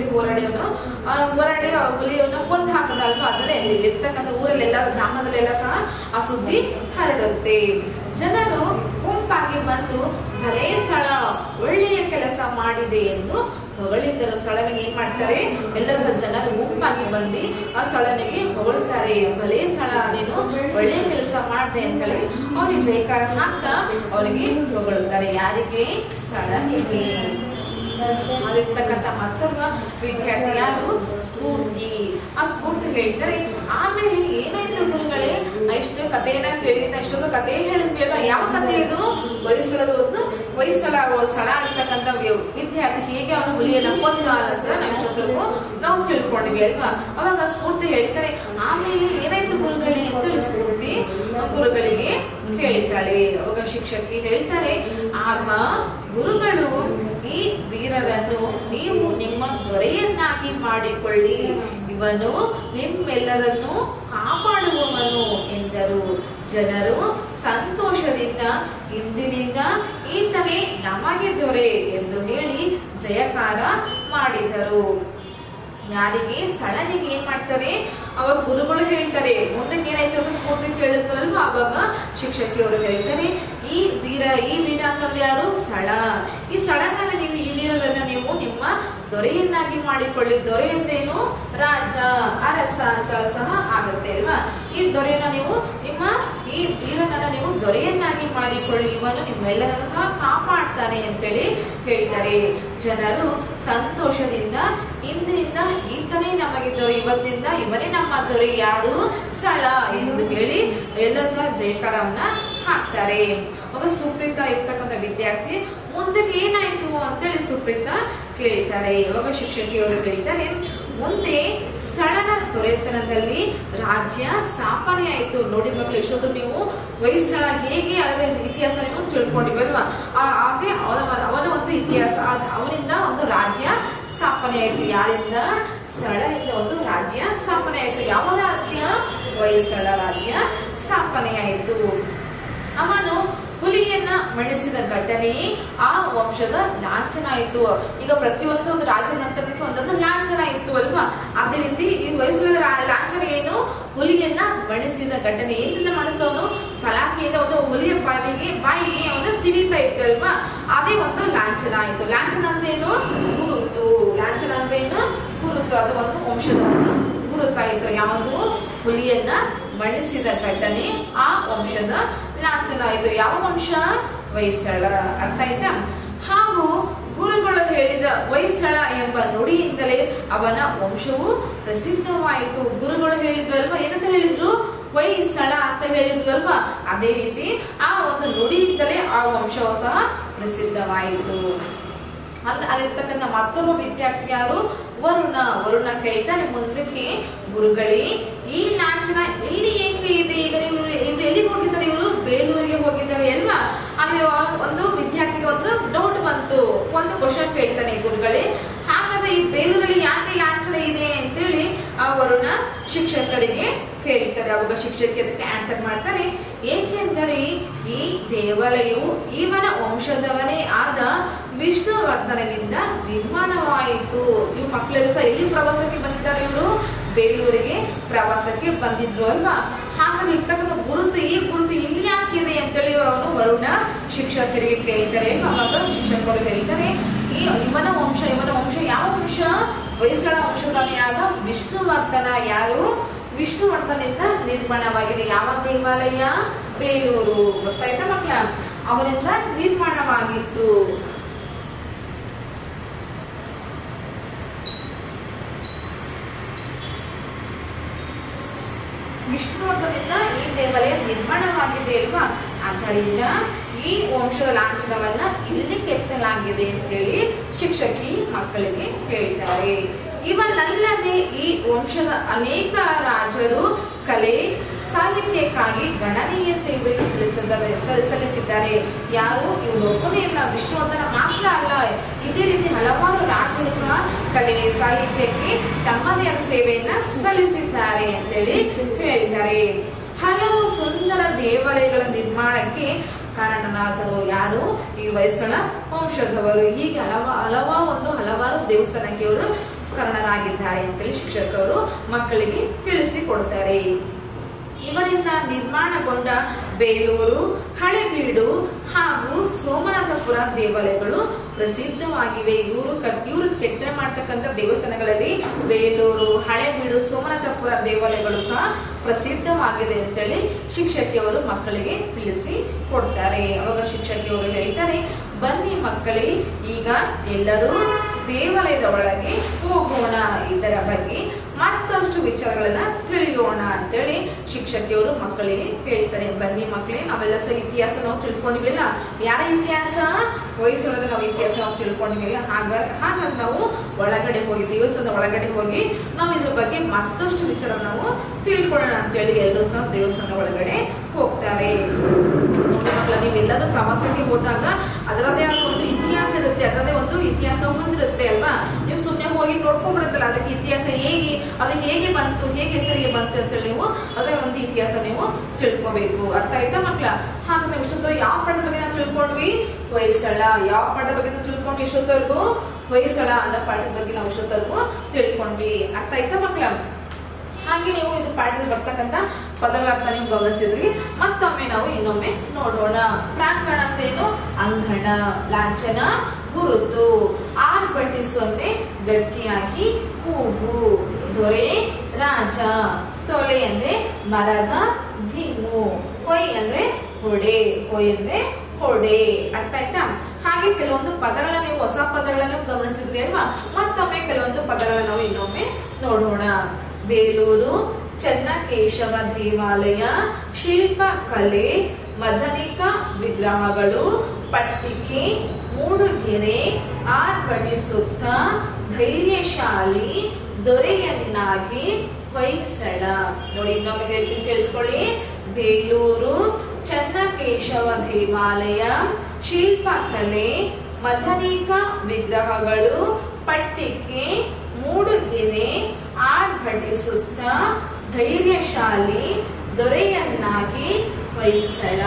ಹುಲಿಯನ್ನು ಕೊಂದು ಹಾಕದಲ್ವಾ. ಅದನ್ನೇ ಇರ್ತಕ್ಕಂಥ ಊರಲ್ಲೆಲ್ಲ, ಗ್ರಾಮದಲ್ಲೆಲ್ಲ ಸಹ ಆ ಸುದ್ದಿ ಹರಡುತ್ತೆ. ಜನರು ಗುಂಪಾಗಿ ಬಂದು ಭಲೇ ಸ್ಥಳ ಒಳ್ಳೆಯ ಕೆಲಸ ಮಾಡಿದೆ ಎಂದು ಹೊಗಳಿದ್ದರು. ಸ್ಥಳನಿಗೆ ಏನ್ ಮಾಡ್ತಾರೆ? ಎಲ್ಲ ಜನರು ಗುಂಪಾಗಿ ಬಂದು ಆ ಸ್ಥಳನಿಗೆ ಹೊಗಳ್ತಾರೆ. ಭಲೇ ಸ್ಥಳ, ನೀನು ಒಳ್ಳೆಯ ಕೆಲಸ ಮಾಡಿದೆ ಅಂತ ಹೇಳಿ ಅವನಿಗೆ ಜೈಕಾರ ಹಾಕ್ತಾ ಅವನಿಗೆ ಹೊಗಳ್ತಾರೆ. ಯಾರಿಗೆ? ಸ್ಥಳನಿಗೆ. ಅಲ್ಲಿರ್ತಕ್ಕಂಥ ಮತ್ತೊಬ್ಬ ವಿದ್ಯಾರ್ಥಿ ಯಾರು ಸ್ಫೂರ್ತಿ. ಆ ಸ್ಫೂರ್ತಿ ಹೇಳ್ತಾರೆ, ಆಮೇಲೆ ಏನಾಯ್ತು ಗುರುಗಳೇ, ಇಷ್ಟು ಕಥೆಯನ್ನ ಕೇಳಿದ, ಇಷ್ಟೊಂದು ಕಥೆ ಹೇಳಿದ್ವಿ ಅಲ್ವಾ, ಯಾವ ಕಥೆ ಇದು? ಹೊಯ್ಸಳದ ಒಂದು ಸ್ಥಳ ಆಗಿರ್ತಕ್ಕಂಥ ವಿದ್ಯಾರ್ಥಿ ಹೇಗೆ ಅವನು ಹುಲಿಯನ್ನ ಕೊಂದ ಅಂತ ನಾವು ಇಷ್ಟೊತ್ತರೆಗೂ ನಾವು ತಿಳ್ಕೊಂಡಿವಿ ಅಲ್ವಾ. ಅವಾಗ ಸ್ಫೂರ್ತಿ ಹೇಳ್ತಾರೆ, ಆಮೇಲೆ ಏನಾಯ್ತು ಗುರುಗಳೇ ಅಂತೇಳಿ ಸ್ಫೂರ್ತಿ ಗುರುಗಳಿಗೆ ಹೇಳ್ತಾಳೆ. ಅವಾಗ ಶಿಕ್ಷಕಿ ಹೇಳ್ತಾರೆ, ಆಗ ಗುರುಗಳು ಈ ವೀರರನ್ನು ನೀವು ನಿಮ್ಮ ದೊರೆಯನ್ನಾಗಿ ಮಾಡಿಕೊಳ್ಳಿ, ಇವನು ನಿಮ್ಮೆಲ್ಲರನ್ನು ಕಾಪಾಡುವವನು ಎಂದರು. ಜನರು ಸಂತೋಷದಿಂದ ಇಂದಿನಿಂದ ಈತನೇ ನಮಗೆ ದೊರೆ ಎಂದು ಹೇಳಿ ಜಯಕಾರ ಮಾಡಿದರು. ಯಾರಿಗೆ? ಸಳನಿಗೆ ಏನ್ ಮಾಡ್ತಾರೆ? ಅವಾಗ ಗುರುಗಳು ಹೇಳ್ತಾರೆ, ಮುಂದಕ್ಕೆ ಏನಾಯ್ತು ಅಂತ ಸ್ಫೂರ್ತಿ ಕೇಳಿದ್ವಲ್ವಾ, ಅವಾಗ ಶಿಕ್ಷಕಿಯವರು ಹೇಳ್ತಾರೆ, ಈ ವೀರ ಅಂತಂದ್ರೆ ಯಾರು? ಸಳ. ಈ ಸಳನ ನೀವು, ಈ ವೀರರನ್ನ ನೀವು ನಿಮ್ಮ ದೊರೆಯನ್ನಾಗಿ ಮಾಡಿಕೊಳ್ಳಿ. ದೊರೆ ಅಂದ್ರೆ ಏನು? ರಾಜ, ಅರಸ ಅಂತ ಸಹ ಆಗುತ್ತೆ ಅಲ್ವಾ. ಈ ದೊರೆಯನ್ನ ನೀವು, ನಿಮ್ಮ ಈ ವೀರನನ್ನ ನೀವು ದೊರೆಯನ್ನಾಗಿ ಮಾಡಿಕೊಳ್ಳಿ, ಇವನು ನಿಮ್ಮೆಲ್ಲರನ್ನು ಸಹ ಕಾಪಾಡ್ತಾನೆ ಅಂತೇಳಿ ಹೇಳ್ತಾರೆ. ಜನರು ಸಂತೋಷದಿಂದ ಇಂದಿನಿಂದ ಈತನೇ ನಮಗೆ ದೊರೆ, ಇವತ್ತಿಂದ ಇವನೇ ನಮ್ಮ ದೊರೆ. ಯಾರು? ಸಳ ಎಂದು ಹೇಳಿ ಎಲ್ಲ ಸಹ ಜಯಕರವನ್ನ ಹಾಕ್ತಾರೆ. ಅವಾಗ ಸುಪ್ರೀತ ಇರ್ತಕ್ಕಂಥ ವಿದ್ಯಾರ್ಥಿ ಮುಂದಕ್ಕೆ ಏನಾಯ್ತು ಅಂತೇಳಿ ಸುಪ್ರೀತ ಕೇಳ್ತಾರೆ. ಇವಾಗ ಶಿಕ್ಷಕಿಯವರು ಹೇಳ್ತಾರೆ, ಮುಂದೆ ಸಳನ ದೊರೆತನದಲ್ಲಿ ರಾಜ್ಯ ಸ್ಥಾಪನೆ ಆಯ್ತು. ನೋಡಿ ಮಕ್ಕಳು, ಎಷ್ಟೊತ್ತು ನೀವು ಹೊಯ್ಸಳ ಹೇಗೆ ಅದರ ಇತಿಹಾಸ ನೀವು ತಿಳ್ಕೊಂಡಿವಲ್ವಾ, ಹಾಗೆ ಅವನ ಒಂದು ಇತಿಹಾಸ, ಅವನಿಂದ ಒಂದು ರಾಜ್ಯ ಸ್ಥಾಪನೆ ಆಯ್ತು. ಯಾರಿಂದ? ಸಳನಿಂದ ಒಂದು ರಾಜ್ಯ ಸ್ಥಾಪನೆ ಆಯ್ತು. ಯಾವ ರಾಜ್ಯ? ಹೊಯ್ಸಳ ರಾಜ್ಯ ಸ್ಥಾಪನೆ ಆಯ್ತು. ಅವನು ಹುಲಿಯನ್ನ ಮಣಿಸಿದ ಘಟನೆ ಆ ವಂಶದ ಲಾಂಛನ ಆಯ್ತು. ಈಗ ಪ್ರತಿಯೊಂದು ರಾಜನ ನಂತರಕ್ಕೆ ಒಂದೊಂದು ಲಾಂಛನ ಇತ್ತು ಅಲ್ವಾ, ಅದೇ ರೀತಿ ಈ ಹೊಯ್ಸಳದ ಲಾಂಛನ ಏನು? ಹುಲಿಯನ್ನ ಮಣಿಸಿದ ಘಟನೆ. ಏನಿಂದ ಮಣಿಸೋನು? ಸಲಾಖೆಯಿಂದ ಒಂದು ಹುಲಿಯ ಬಾಯಿಗೆ ಅವನು ತಿವಿತಾ ಇತ್ತಲ್ವಾ, ಅದೇ ಒಂದು ಲಾಂಛನ ಆಯ್ತು. ಲಾಂಛನ ಅಂದ್ರೆ ಏನು? ಗುರುತು. ಲಾಂಛನ ಅಂದ್ರೆ ಏನು? ಗುರುತು. ಅದು ಒಂದು ವಂಶದ ಒಂದು ಗುರುತಾಯಿತು. ಯಾವುದು? ಹುಲಿಯನ್ನ ಮಣಿಸಿದ ಘಟನೆ ಆ ವಂಶದ ಲಾಂಛನ ಆಯಿತು. ಯಾವ ವಂಶ? ಹೊಯ್ಸಳ. ಅರ್ಥ ಆಯ್ತಾ? ಹಾಗೂ ಗುರುಗಳು ಹೇಳಿದ ಹೊಯ್ಸಳ ಎಂಬ ನುಡಿಯಿಂದಲೇ ಅವನ ವಂಶವು ಪ್ರಸಿದ್ಧವಾಯಿತು. ಗುರುಗಳು ಹೇಳಿದ್ರಲ್ವಾ, ಏನಂತ ಹೇಳಿದ್ರು? ಹೊಯ್ಸಳ ಅಂತ ಹೇಳಿದ್ರಲ್ವಾ, ಅದೇ ರೀತಿ ಆ ಒಂದು ನುಡಿಯಿಂದಲೇ ಆ ವಂಶವು ಸಹ ಪ್ರಸಿದ್ಧವಾಯಿತು. ಅಲ್ಲಿರ್ತಕ್ಕಂಥ ಮತ್ತೊಬ್ಬ ವಿದ್ಯಾರ್ಥಿ ಯಾರು? ವರುಣ ಕೇಳ್ತಾನೆ ಮುಂದಕ್ಕೆ, ಗುರುಗಳೇ ಈ ಲಾಂಛನ ಇಲ್ಲಿ ಏಕೆ ಇದೆ? ಈಗ ಇವ್ರು ಎಲ್ಲಿಗೆ ಹೋಗಿದ್ದಾರೆ? ಇವರು ಬೇಲೂರಿಗೆ ಹೋಗಿದ್ದಾರೆ ಅಲ್ವಾ. ಅಲ್ಲಿ ಒಂದು ವಿದ್ಯಾರ್ಥಿಗೆ ಒಂದು ಡೌಟ್ ಬಂತು, ಒಂದು ಕ್ವಶನ್ ಕೇಳ್ತಾನೆ, ಗುರುಗಳೇ ಹಾಗಾದ್ರೆ ಈ ಬೇಲೂರಲ್ಲಿ ಯಾಕೆ ಲಾಂಛನ ಇದೆ ಅಂತೇಳಿ ವರುಣ ಶಿಕ್ಷಕರಿಗೆ ಕೇಳ್ತಾರೆ. ಅವಾಗ ಶಿಕ್ಷಕಿ ಅದಕ್ಕೆ ಆನ್ಸರ್ ಮಾಡ್ತಾರೆ, ಏಕೆಂದರೆ ಈ ದೇವಾಲಯವು ಇವನ ವಂಶದವನೇ ಆದ ವಿಷ್ಣುವರ್ಧನನಿಂದ ನಿರ್ಮಾಣವಾಯಿತು. ಇವ್ ಮಕ್ಕಳೆಲ್ಲ ಸಹ ಎಲ್ಲಿ ಪ್ರವಾಸಕ್ಕೆ ಬಂದಿದ್ದಾರೆ? ಇವರು ಬೇಲೂರಿಗೆ ಪ್ರವಾಸಕ್ಕೆ ಬಂದಿದ್ರು ಅಲ್ವಾ. ಹಾಗಾಗಿ ಇರ್ತಕ್ಕಂಥ ಗುರುತು, ಈ ಗುರುತು ಇಲ್ಲಿ ಯಾಕಿದೆ ಅಂತೇಳಿ ಅವನು ವರುಣ ಶಿಕ್ಷಕರಿಗೆ ಕೇಳ್ತಾರೆ. ಅವಾಗ ಶಿಕ್ಷಕರು ಹೇಳ್ತಾರೆ, ಇವನ ವಂಶ ಯಾವ ವಂಶ? ಹೊಯ್ಸಳ ವಂಶದವನೆಯಾದ ವಿಷ್ಣುವರ್ಧನ. ಯಾರು? ವಿಷ್ಣುವರ್ಧನಿಂದ ನಿರ್ಮಾಣವಾಗಿದೆ. ಯಾವ ದೇವಾಲಯ? ಬೇಲೂರು. ಗೊತ್ತಾಯ್ತಾ ಮಕ್ಕಳ? ಅವನಿಂದ ನಿರ್ಮಾಣವಾಗಿತ್ತು. ವಿಷ್ಣುವರ್ಧನಿಂದ ಈ ದೇವಾಲಯ ನಿರ್ಮಾಣವಾಗಿದೆ ಅಲ್ವಾ. ಆದ್ದರಿಂದ ಈ ವಂಶದ ಲಾಂಛನವನ್ನ ಇಲ್ಲಿ ಕೆತ್ತಲಾಗಿದೆ ಅಂತೇಳಿ ಶಿಕ್ಷಕಿ ಮಕ್ಕಳಿಗೆ ಹೇಳ್ತಾರೆ. ಇವನಲ್ಲದೆ ಈ ವಂಶದ ಅನೇಕ ರಾಜರು ಕಲೆ ಸಾಹಿತ್ಯಕ್ಕಾಗಿ ಗಣನೀಯ ಸೇವೆ ಸಲ್ಲಿಸಿದ್ದಾರೆ. ಯಾರು? ಇವರು ಒಬ್ಬನೇ ಇಲ್ಲ, ವಿಷ್ಣುವರ್ಧನ ಮಾತ್ರ ಅಲ್ಲ, ಇದೇ ರೀತಿ ಹಲವಾರು ರಾಜರು ಸಹ ಕಲೆ ಸಾಹಿತ್ಯಕ್ಕೆ ತಮ್ಮದೇ ಆದ ಸೇವೆಯನ್ನ ಸಲ್ಲಿಸಿದ್ದಾರೆ ಅಂತೇಳಿ ಹೇಳ್ತಾರೆ. ಹಲವು ಸುಂದರ ದೇವಾಲಯಗಳ ನಿರ್ಮಾಣಕ್ಕೆ ಕಾರಣನಾದರು. ಯಾರು? ಈ ಹೊಯ್ಸಳ ವಂಶದವರು. ಹೀಗೆ ಹಲವಾರು ದೇವಸ್ಥಾನಕ್ಕೆ ಅವರು ಕಾರಣರಾಗಿದ್ದಾರೆ ಅಂತೇಳಿ ಶಿಕ್ಷಕರು ಮಕ್ಕಳಿಗೆ ತಿಳಿಸಿಕೊಡ್ತಾರೆ. ಇವರಿಂದ ನಿರ್ಮಾಣಗೊಂಡ ಬೇಲೂರು, ಹಳೆಬೀಡು ಹಾಗೂ ಸೋಮನಾಥಪುರ ದೇವಾಲಯಗಳು ಪ್ರಸಿದ್ಧವಾಗಿವೆ. ಇವರು ಕೆತ್ತನೆ ಮಾಡ್ತಕ್ಕಂಥ ದೇವಸ್ಥಾನಗಳಲ್ಲಿ ಬೇಲೂರು, ಹಳೆಬೀಡು, ಸೋಮನಾಥಪುರ ದೇವಾಲಯಗಳು ಸಹ ಪ್ರಸಿದ್ಧವಾಗಿದೆ ಅಂತೇಳಿ ಶಿಕ್ಷಕಿಯವರು ಮಕ್ಕಳಿಗೆ ತಿಳಿಸಿ ಕೊಡ್ತಾರೆ. ಅವಾಗ ಶಿಕ್ಷಕಿಯವರು ಹೇಳ್ತಾರೆ, ಬನ್ನಿ ಮಕ್ಕಳೇ, ಈಗ ಎಲ್ಲರೂ ದೇವಾಲಯದ ಒಳಗೆ ಹೋಗೋಣ, ಇದರ ಬಗ್ಗೆ ಮತ್ತಷ್ಟು ವಿಚಾರಗಳನ್ನ ತಿಳಿಯೋಣ ಅಂತೇಳಿ ಶಿಕ್ಷಕಿಯವರು ಮಕ್ಕಳಿಗೆ ಹೇಳ್ತಾರೆ. ಬನ್ನಿ ಮಕ್ಕಳೇ, ನಾವೆಲ್ಲ ಸಹ ಇತಿಹಾಸ ನಾವು ತಿಳ್ಕೊಂಡಿವೆಲ್ಲ. ಯಾರ ಇತಿಹಾಸ? ಹೊಯ್ಸಳರ ನಾವು ಇತಿಹಾಸ ನಾವು ತಿಳ್ಕೊಂಡಿವೆಲ್ಲ. ಹಾಗಾಗಿ ನಾವು ಒಳಗಡೆ ಹೋಗಿ, ದೇವಸ್ಥಾನದ ಒಳಗಡೆ ಹೋಗಿ ನಾವು ಇದ್ರ ಬಗ್ಗೆ ಮತ್ತಷ್ಟು ವಿಚಾರ ನಾವು ತಿಳ್ಕೊಳ್ಳೋಣ ಅಂತೇಳಿ ಎಲ್ಲರೂ ಸಹ ದೇವಸ್ಥಾನದ ಒಳಗಡೆ ಹೋಗ್ತಾರೆ. ನೋಡಿ ಮಕ್ಕಳ, ನೀವೆಲ್ಲರೂ ಪ್ರವಾಸಕ್ಕೆ ಹೋದಾಗ ಅದರದೇ ಆದ ಒಂದು ಇತಿಹಾಸ ಇರುತ್ತೆ, ಅದರದೇ ಒಂದು ಇತಿಹಾಸ ಹೊಂದಿರುತ್ತೆ ಅಲ್ವಾ. ನೀವು ಸುಮ್ಮನೆ ಹೋಗಿ ನೋಡ್ಕೊಂಡ್ ಬರುತ್ತಲ್ಲ, ಅದಕ್ಕೆ ಇತಿಹಾಸ ಅದು ಹೇಗೆ ಬಂತು, ಹೇಗೆ ಹೆಸರಿಗೆ ಬಂತು ಅಂತೇಳಿ ನೀವು ಅದೇ ಒಂದು ಇತಿಹಾಸ ನೀವು ತಿಳ್ಕೋಬೇಕು. ಅರ್ಥ ಆಯ್ತಾ ಮಕ್ಕಳ? ಹಾಗೆ ನಾವು ಇಷ್ಟೊತ್ತು ಯಾವ ಪಾಠದ ಬಗ್ಗೆ ನಾವು ತಿಳ್ಕೊಂಡ್ವಿ? ಹೊಯ್ಸಳ. ಯಾವ ಪಾಠದ ಬಗ್ಗೆ ನಾವು ತಿಳ್ಕೊಂಡ್ವಿ ಇಷ್ಟೊತ್ತವರೆಗೂ? ಹೊಯ್ಸಳ ಅನ್ನೋ ಪಾಠದ ಬಗ್ಗೆ ನಾವು ಇಷ್ಟೊತ್ತವರೆಗೂ ತಿಳ್ಕೊಂಡ್ವಿ. ಅರ್ಥ ಆಯ್ತಾ ಮಕ್ಕಳ? ಹಾಗೆ ನೀವು ಇದು ಪಾಠದಲ್ಲಿ ಬರ್ತಕ್ಕಂಥ ಪದಗಳ ಅರ್ಥ ನೀವು ಗಮನಿಸಿದ್ರಿ. ಮತ್ತೊಮ್ಮೆ ನಾವು ಇನ್ನೊಮ್ಮೆ ನೋಡೋಣ. ಪ್ರಾಂಗಣ ಅಂತೇನು? ಅಂಗಣ, ಲಾಂಛನ, ಗುರುತು. ಆರ್ಭಟಿಸು ಅಂದ್ರೆ ಗಟ್ಟಿಯಾಗಿ ಕೂಗು. ದೊರೆ, ರಾಜ. ತೊಲೆ ಅಂದ್ರೆ ಮರದ ದಿಂಬು. ಹೊಯ್ ಅಂದ್ರೆ ಹೊಡೆ. ಹೊಯ್ ಅಂದ್ರೆ ಹೊಡೆ. ಅರ್ಥ ಆಯ್ತಾ? ಹಾಗೆ ಕೆಲವೊಂದು ಪದಗಳನ್ನ ನೀವು ಹೊಸ ಪದಗಳನ್ನ ಗಮನಿಸಿದ್ರಿ ಅಲ್ವಾ? ಮತ್ತೊಮ್ಮೆ ಕೆಲವೊಂದು ಪದಗಳನ್ನ ನಾವು ಇನ್ನೊಮ್ಮೆ ನೋಡೋಣ. ಬೇಲೂರು ಚೆನ್ನಕೇಶವ ದೇವಾಲಯ, ಶಿಲ್ಪಕಲೆ, ಮದನಿಕ ವಿಗ್ರಹಗಳು, ಪಟ್ಟಿಕೆ, ಮೂಡುಗೆರೆ, ಆರ್ಭಟಿಸುತ್ತ, ಧೈರ್ಯಶಾಲಿ, ದೊರೆಯನ್ನಾಗಿ, ಹೊಯ್ಸಳ. ನೋಡಿ ಇನ್ನೊಮ್ಮೆ ಹೇಳ್ತೀನಿ, ಕೇಳಿಸ್ಕೊಳ್ಳಿ. ಬೇಲೂರು ಚೆನ್ನಕೇಶವ ದೇವಾಲಯ, ಶಿಲ್ಪಕಲೆ, ಮದನಿಕ ವಿಗ್ರಹಗಳು, ಪಟ್ಟಿಕೆ, ಮೂಡುಗೆರೆ, ಆರ್ಭಟಿಸುತ್ತ, ಧೈರ್ಯಶಾಲಿ, ದೊರೆಯನ್ನಾಗಿ, ಹೊಯ್ಸಳ.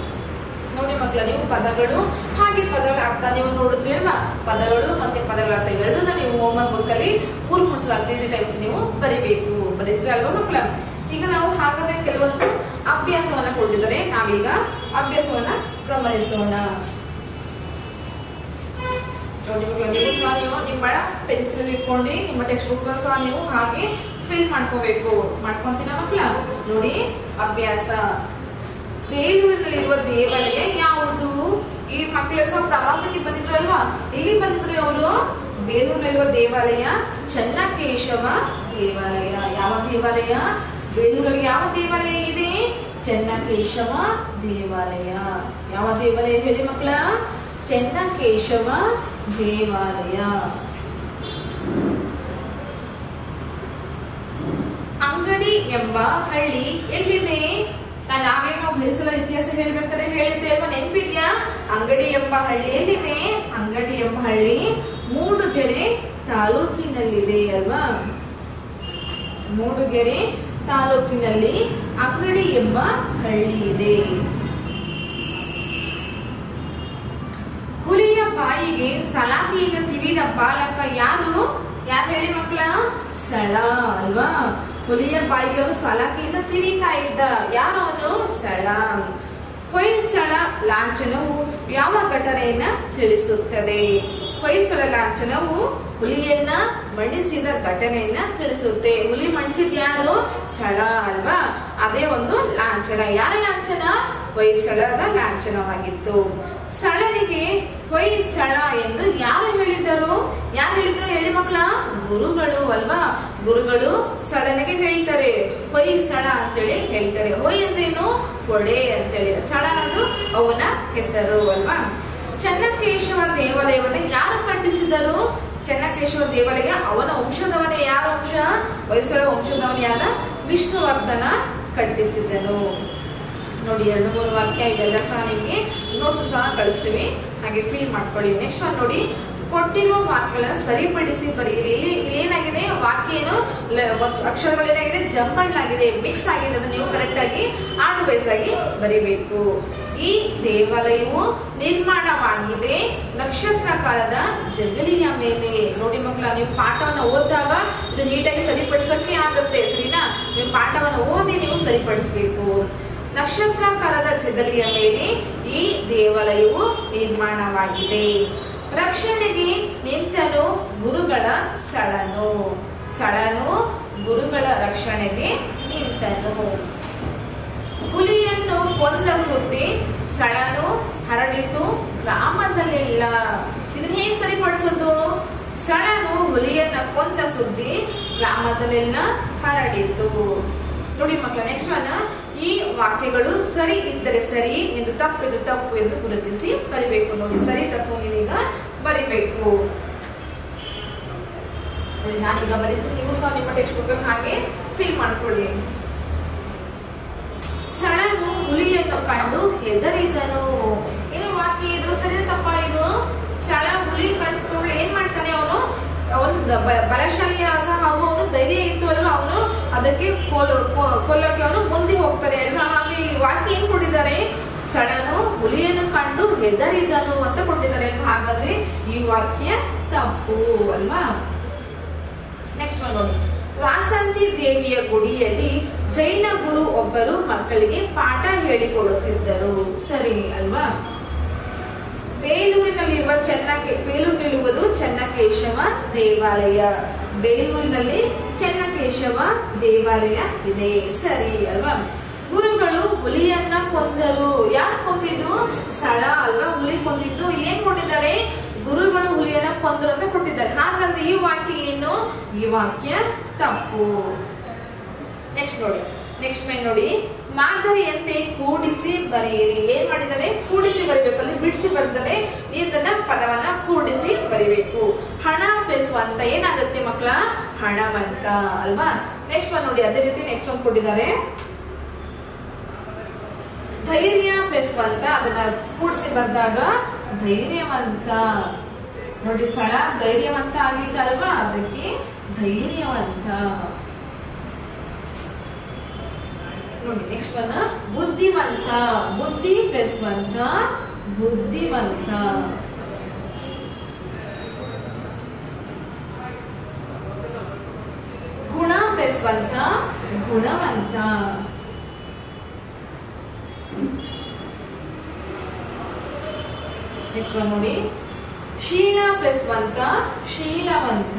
ನೋಡಿ ಮಕ್ಕಳ, ನೀವು ಪದಗಳು ಹಾಗೆ ಪದಗಳ ಅರ್ಥ ನೀವು ನೋಡಿದ್ರಿ ಅಲ್ವಾ? ಪದಗಳು ಮತ್ತೆ ಪದಗಳ ಅರ್ಥ ಇವೆರಡನ್ನ ನೀವು ಹೋಮ್ವರ್ಕ್ ಬುಕ್ ಅಲ್ಲಿ 3 ಸಲ 3 ಟೈಮ್ಸ್ ನೀವು ಬರಿಬೇಕು. ಬರೀದ್ರಿ ಅಲ್ವಾ ಮಕ್ಕಳ? ಈಗ ನಾವು ಹಾಗಾದ್ರೆ ಕೆಲವೊಂದು ಅಭ್ಯಾಸವನ್ನ ಕೊಟ್ಟಿದ್ದಾರೆ. ನಾವೀಗ ಅಭ್ಯಾಸವನ್ನ ಗಮನಿಸೋಣ. ನೋಡಿ ಮಕ್ಕಳ, ನೀವು ಸಹ ನೀವು ನಿಮ್ಮ ಪೆನ್ಸಿಲ್ ಇಟ್ಕೊಂಡು ನಿಮ್ಮ ಟೆಕ್ಸ್ಟ್ ಬುಕ್ ಸಹ ನೀವು ಹಾಗೆ ಫಿಲ್ ಮಾಡ್ಕೋಬೇಕು. ಮಾಡ್ಕೊಂತೀನ ಮಕ್ಕಳ? ನೋಡಿ ಅಭ್ಯಾಸ. ಬೇಲೂರಿನಲ್ಲಿರುವ ದೇವಾಲಯ ಯಾವುದು? ಈ ಮಕ್ಕಳ ಸಹ ಪ್ರವಾಸಕ್ಕೆ ಬಂದಿದ್ರು ಅಲ್ವಾ? ಇಲ್ಲಿ ಬಂದಿದ್ರು ಅವರು. ಬೇಲೂರಿನಲ್ಲಿರುವ ದೇವಾಲಯ ಚೆನ್ನಕೇಶವ ದೇವಾಲಯ. ಯಾವ ದೇವಾಲಯ? ಬೇಲೂರಲ್ಲಿ ಯಾವ ದೇವಾಲಯ ಇದೆ? ಚೆನ್ನಕೇಶವ ದೇವಾಲಯ. ಯಾವ ದೇವಾಲಯ ಹೇಳಿ ಮಕ್ಕಳ? ಚೆನ್ನಕೇಶವ ದೇವಾಲಯ. ಅಂಗಡಿ ಎಂಬ ಹಳ್ಳಿ ಎಲ್ಲಿದೆ? ನಾನು ಆಗಲೇ ನಾವು ಹೊಯ್ಸಳ ಇತಿಹಾಸ ಹೇಳ್ಬೇಕಾದ್ರೆ ಹೇಳಿದ್ದೆ ಅಲ್ವಾ? ನೆನಪಿದ್ಯಾ? ಅಂಗಡಿ ಎಂಬ ಹಳ್ಳಿ ಎಲ್ಲಿದೆ? ಅಂಗಡಿ ಎಂಬ ಹಳ್ಳಿ ಮೂಡುಗೆರೆ ತಾಲೂಕಿನಲ್ಲಿದೆ ಅಲ್ವಾ? ಮೂಡುಗೆರೆ ತಾಲೂಕಿನಲ್ಲಿ ಅಂಗಡಿ ಎಂಬ ಹಳ್ಳಿ ಇದೆ. ಹುಲಿಯ ಬಾಯಿಗೆ ಸಲಾಕೆಯಿಂದ ತಿವಿದ ಬಾಲಕ ಯಾರು? ಯಾರು ಹೇಳಿ ಮಕ್ಕಳ? ಸಳ ಅಲ್ವಾ? ಹುಲಿಯ ಬಾಯಿಗೆ ಅವರು ಸಲಾಕೆಯಿಂದ ತಿವಿತಾ ಇದ್ದ. ಯಾರು ಅವನು? ಸಳ. ಹೊಯ್ಸಳ ಲಾಂಛನವು ಯಾವ ಘಟನೆಯನ್ನ ತಿಳಿಸುತ್ತದೆ? ಹೊಯ್ಸಳ ಲಾಂಛನವು ಹುಲಿಯನ್ನ ಮಣಿಸಿದ ಘಟನೆಯನ್ನ ತಿಳಿಸುತ್ತೆ. ಹುಲಿ ಮಣಿಸಿದ ಯಾರು? ಸಳ ಅಲ್ವಾ? ಅದೇ ಒಂದು ಲಾಂಛನ. ಯಾರ ಲಾಂಛನ? ಹೊಯ್ಸಳದ ಲಾಂಛನವಾಗಿತ್ತು. ಸಳನಿಗೆ ಹೊಯ್ಸಳ ಎಂದು ಯಾರು ಹೇಳಿದರು? ಯಾರು ಹೇಳಿದ್ರು ಹೇಳಿ ಮಕ್ಕಳ? ಗುರುಗಳು ಅಲ್ವಾ? ಗುರುಗಳು ಸಳನಿಗೆ ಹೇಳ್ತಾರೆ ಹೊಯ್ಸಳ ಅಂತೇಳಿ ಹೇಳ್ತಾರೆ. ಹೊಯ್ ಅಂದ್ರೇನು? ಹೊಡೆ ಅಂತೇಳಿ. ಸಳ ಅನ್ನೋದು ಅವನ ಹೆಸರು ಅಲ್ವಾ? ಚೆನ್ನಕೇಶವ ದೇವಾಲಯವನ್ನು ಯಾರು ಕಟ್ಟಿಸಿದರು? ಚೆನ್ನಕೇಶವ ದೇವಾಲಯ ಅವನ ವಂಶದವನೇ. ಯಾರ ವಂಶ? ಹೊಯ್ಸಳ ವಂಶದವನ ಯಾರ? ವಿಷ್ಣುವರ್ಧನ ಕಟ್ಟಿಸಿದನು. ನೋಡಿ 2-3 ವಾಕ್ಯ ಇವೆಲ್ಲ ಸಹ ನಿಮಗೆ ನೋಟ್ಸ್ ಸಹ ಕಳಿಸ್ತೀವಿ, ಹಾಗೆ ಫಿಲ್ ಮಾಡ್ಕೊಳ್ಳಿ. ನೆಕ್ಸ್ಟ್ ಒನ್ ನೋಡಿ, ಕೊಟ್ಟಿರುವ ವಾಕ್ಯಗಳನ್ನ ಸರಿಪಡಿಸಿ ಬರೀರಿ. ಇಲ್ಲಿ ಏನಾಗಿದೆ? ವಾಕ್ಯ ಏನು ಅಕ್ಷರಗಳೇನಾಗಿದೆ? ಜಂಬಲ್ ಆಗಿದೆ, ಮಿಕ್ಸ್ ಆಗಿದೆ. ಅದನ್ನ ನೀವು ಕರೆಕ್ಟ್ ಆಗಿ ಆರ್ಡರ್ ವೈಸ್ ಆಗಿ ಬರೀಬೇಕು. ಈ ದೇವಾಲಯವು ನಿರ್ಮಾಣವಾಗಿದೆ ನಕ್ಷತ್ರಾಕಾರದ ಜಗಲಿಯ ಮೇಲೆ. ನೋಡಿ ಮಕ್ಕಳ, ನೀವು ಪಾಠವನ್ನ ಓದಿದಾಗ ಇದು ನೀಟಾಗಿ ಸರಿಪಡಿಸಕ್ಕೆ ಆಗುತ್ತೆ, ಸರಿನಾ? ನೀವು ಪಾಠವನ್ನ ಓದಿ ನೀವು ಸರಿಪಡಿಸಬೇಕು. ನಕ್ಷತ್ರಾಕಾರದ ಜಗಲಿಯ ಮೇಲೆ ಈ ದೇವಾಲಯವು ನಿರ್ಮಾಣವಾಗಿದೆ. ರಕ್ಷಣೆಗೆ ನಿಂತನು ಗುರುಗಳ ಸಳನು ಗುರುಗಳ ರಕ್ಷಣೆಗೆ ನಿಂತನು. ಹುಲಿಯನ್ನು ಕೊಂದ ಸುದ್ದಿ ಸಳನು ಹರಡಿತು ಗ್ರಾಮದಲ್ಲೆಲ್ಲ. ಇದನ್ನ ಹೇಗೆ ಸರಿಪಡಿಸೋದು? ಸಳನು ಹುಲಿಯನ್ನ ಕೊಂದ ಸುದ್ದಿ ಗ್ರಾಮದಲ್ಲೆಲ್ಲ ಹರಡಿತು. ನೋಡಿ ಮಕ್ಕಳ, ನೆಕ್ಸ್ಟ್ ಒನ್, ಈ ವಾಕ್ಯಗಳು ಸರಿ ಇದ್ದರೆ ಸರಿ ಎಂದು ತಪ್ಪಿದ್ದು ತಪ್ಪು ಎಂದು ಗುರುತಿಸಿ ಬರಿಬೇಕು. ನೋಡಿ, ಸರಿ ತಪ್ಪು ನೀವೀಗ ಬರಿಬೇಕು. ನೋಡಿ, ನಾನೀಗ ಬರೀತು, ನೀವು ಸಹ ನಿಮ್ಮ ಟೆಕ್ಸ್ಟ್ ಬುಕ್ ಹಾಗೆ ಫಿಲ್ ಮಾಡ್ಕೊಳ್ಳಿ. ಸಳನು ಹುಲಿಯನ್ನು ಕಂಡು ಹೆದರಿದನು. ಏನು ವಾಕ್ಯ ಇದು? ಸರಿ ತಪ್ಪ ಇದು? ಸಳ ಹುಲಿ ಕಂಡು ಏನ್ ಮಾಡ್ತಾನೆ? ಅವನು ಬಲಶಾಲಿಯಾಗ ಹಾಗೂ ಅವನು ಧೈರ್ಯ ಇತ್ತು ಅಲ್ವಾ, ಅವನು ಅದಕ್ಕೆ ಕೊಲ್ಲಕ್ಕೆ ಅವನು ಮುಂದೆ ಹೋಗ್ತಾನೆ ಅಲ್ವಾ. ಹಾಗೆ ಇಲ್ಲಿ ವಾಕ್ಯ ಏನ್ ಕೊಟ್ಟಿದ್ದಾರೆ? ಸಳನು ಹುಲಿಯನ್ನು ಕಂಡು ಹೆದರಿದನು ಅಂತ ಕೊಟ್ಟಿದ್ದಾರೆ ಅಲ್ವಾ. ಹಾಗಾದ್ರೆ ಈ ವಾಕ್ಯ ತಪ್ಪು ಅಲ್ವಾ. ನೆಕ್ಸ್ಟ್ ಒನ್ ನೋಡಿ, ವಾಸಂತಿ ದೇವಿಯ ಗುಡಿಯಲ್ಲಿ ಜೈನ ಗುರು ಒಬ್ಬರು ಮಕ್ಕಳಿಗೆ ಪಾಠ ಹೇಳಿಕೊಡುತ್ತಿದ್ದರು. ಸರಿ ಅಲ್ವಾ. ಬೇಲೂರಿನಲ್ಲಿರುವುದು ಚೆನ್ನಕೇಶವ ದೇವಾಲಯ. ಬೇಲೂರಿನಲ್ಲಿ ಚೆನ್ನಕೇಶವ ದೇವಾಲಯ ಇದೆ. ಸರಿ ಅಲ್ವಾ. ಗುರುಗಳು ಹುಲಿಯನ್ನ ಕೊಂದರು. ಯಾರು ಕೊಂದಿದ್ದು? ಸಳ ಅಲ್ವಾ. ಹುಲಿ ಕೊಂದಿದ್ದು. ಏನ್ ಕೊಟ್ಟಿದ್ದಾರೆ? ಗುರುಗಳು ಹುಲಿಯನ್ನ ಕೊಂದರು ಅಂತ ಕೊಟ್ಟಿದ್ದಾರೆ. ಹಾಗಾದ್ರೆ ಈ ವಾಕ್ಯ ಏನು? ಈ ವಾಕ್ಯ ತಪ್ಪು. ನೆಕ್ಸ್ಟ್ ನೋಡಿ, ನೆಕ್ಸ್ಟ್ ಮೇನ್ ನೋಡಿ, ಮಾದರಿಯಂತೆ ಕೂಡಿಸಿ ಬರೆಯಿರಿ. ಏನ್ ಮಾಡಿದ್ದಾರೆ? ಕೂಡಿಸಿ ಬರಿಬೇಕು. ಅಲ್ಲಿ ಬಿಡಿಸಿ ಬರ್ತಾರೆ. ಇದನ್ನ ಪದವನ್ನ ಕೂಡಿಸಿ ಬರಿಬೇಕು. ಹಣ ಪ್ಲಸ್ ಅಂತ ಏನಾಗುತ್ತೆ ಮಕ್ಕಳ? ಹಣವಂತ ಅಲ್ವಾ. ನೆಕ್ಸ್ಟ್ ಒನ್ ನೋಡಿ, ಅದೇ ರೀತಿ ನೆಕ್ಸ್ಟ್ ಒಂದು ಕೊಟ್ಟಿದ್ದಾರೆ. ಧೈರ್ಯ ಪ್ಲಸ್ ಅಂತ ಅದನ್ನ ಕೂಡಿಸಿ ಬರ್ದಾಗ ಧೈರ್ಯವಂತ. ನೋಡಿ, ಸಳ ಧೈರ್ಯವಂತ ಆಗಿದ್ದ ಅಲ್ವಾ, ಅದಕ್ಕೆ ಧೈರ್ಯವಂತ. ನೋಡಿ, ನೆಕ್ಸ್ಟ್ ಒನ್ ಬುದ್ಧಿವಂತ. ಬುದ್ಧಿ ಪ್ಲಸ್ ವಂತ ಬುದ್ಧಿವಂತ. ಗುಣ ಪ್ಲಸ್ ವಂತ ಗುಣವಂತ. ನೆಕ್ಸ್ಟ್ ಒನ್ ನೋಡಿ, ಶೀಲ ಪ್ಲಸ್ ವಂತ ಶೀಲವಂತ.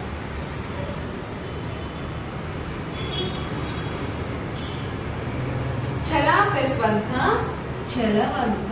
ಛಲ ಪ್ಲಸ್ ವಂತ ಛಲವಂತ.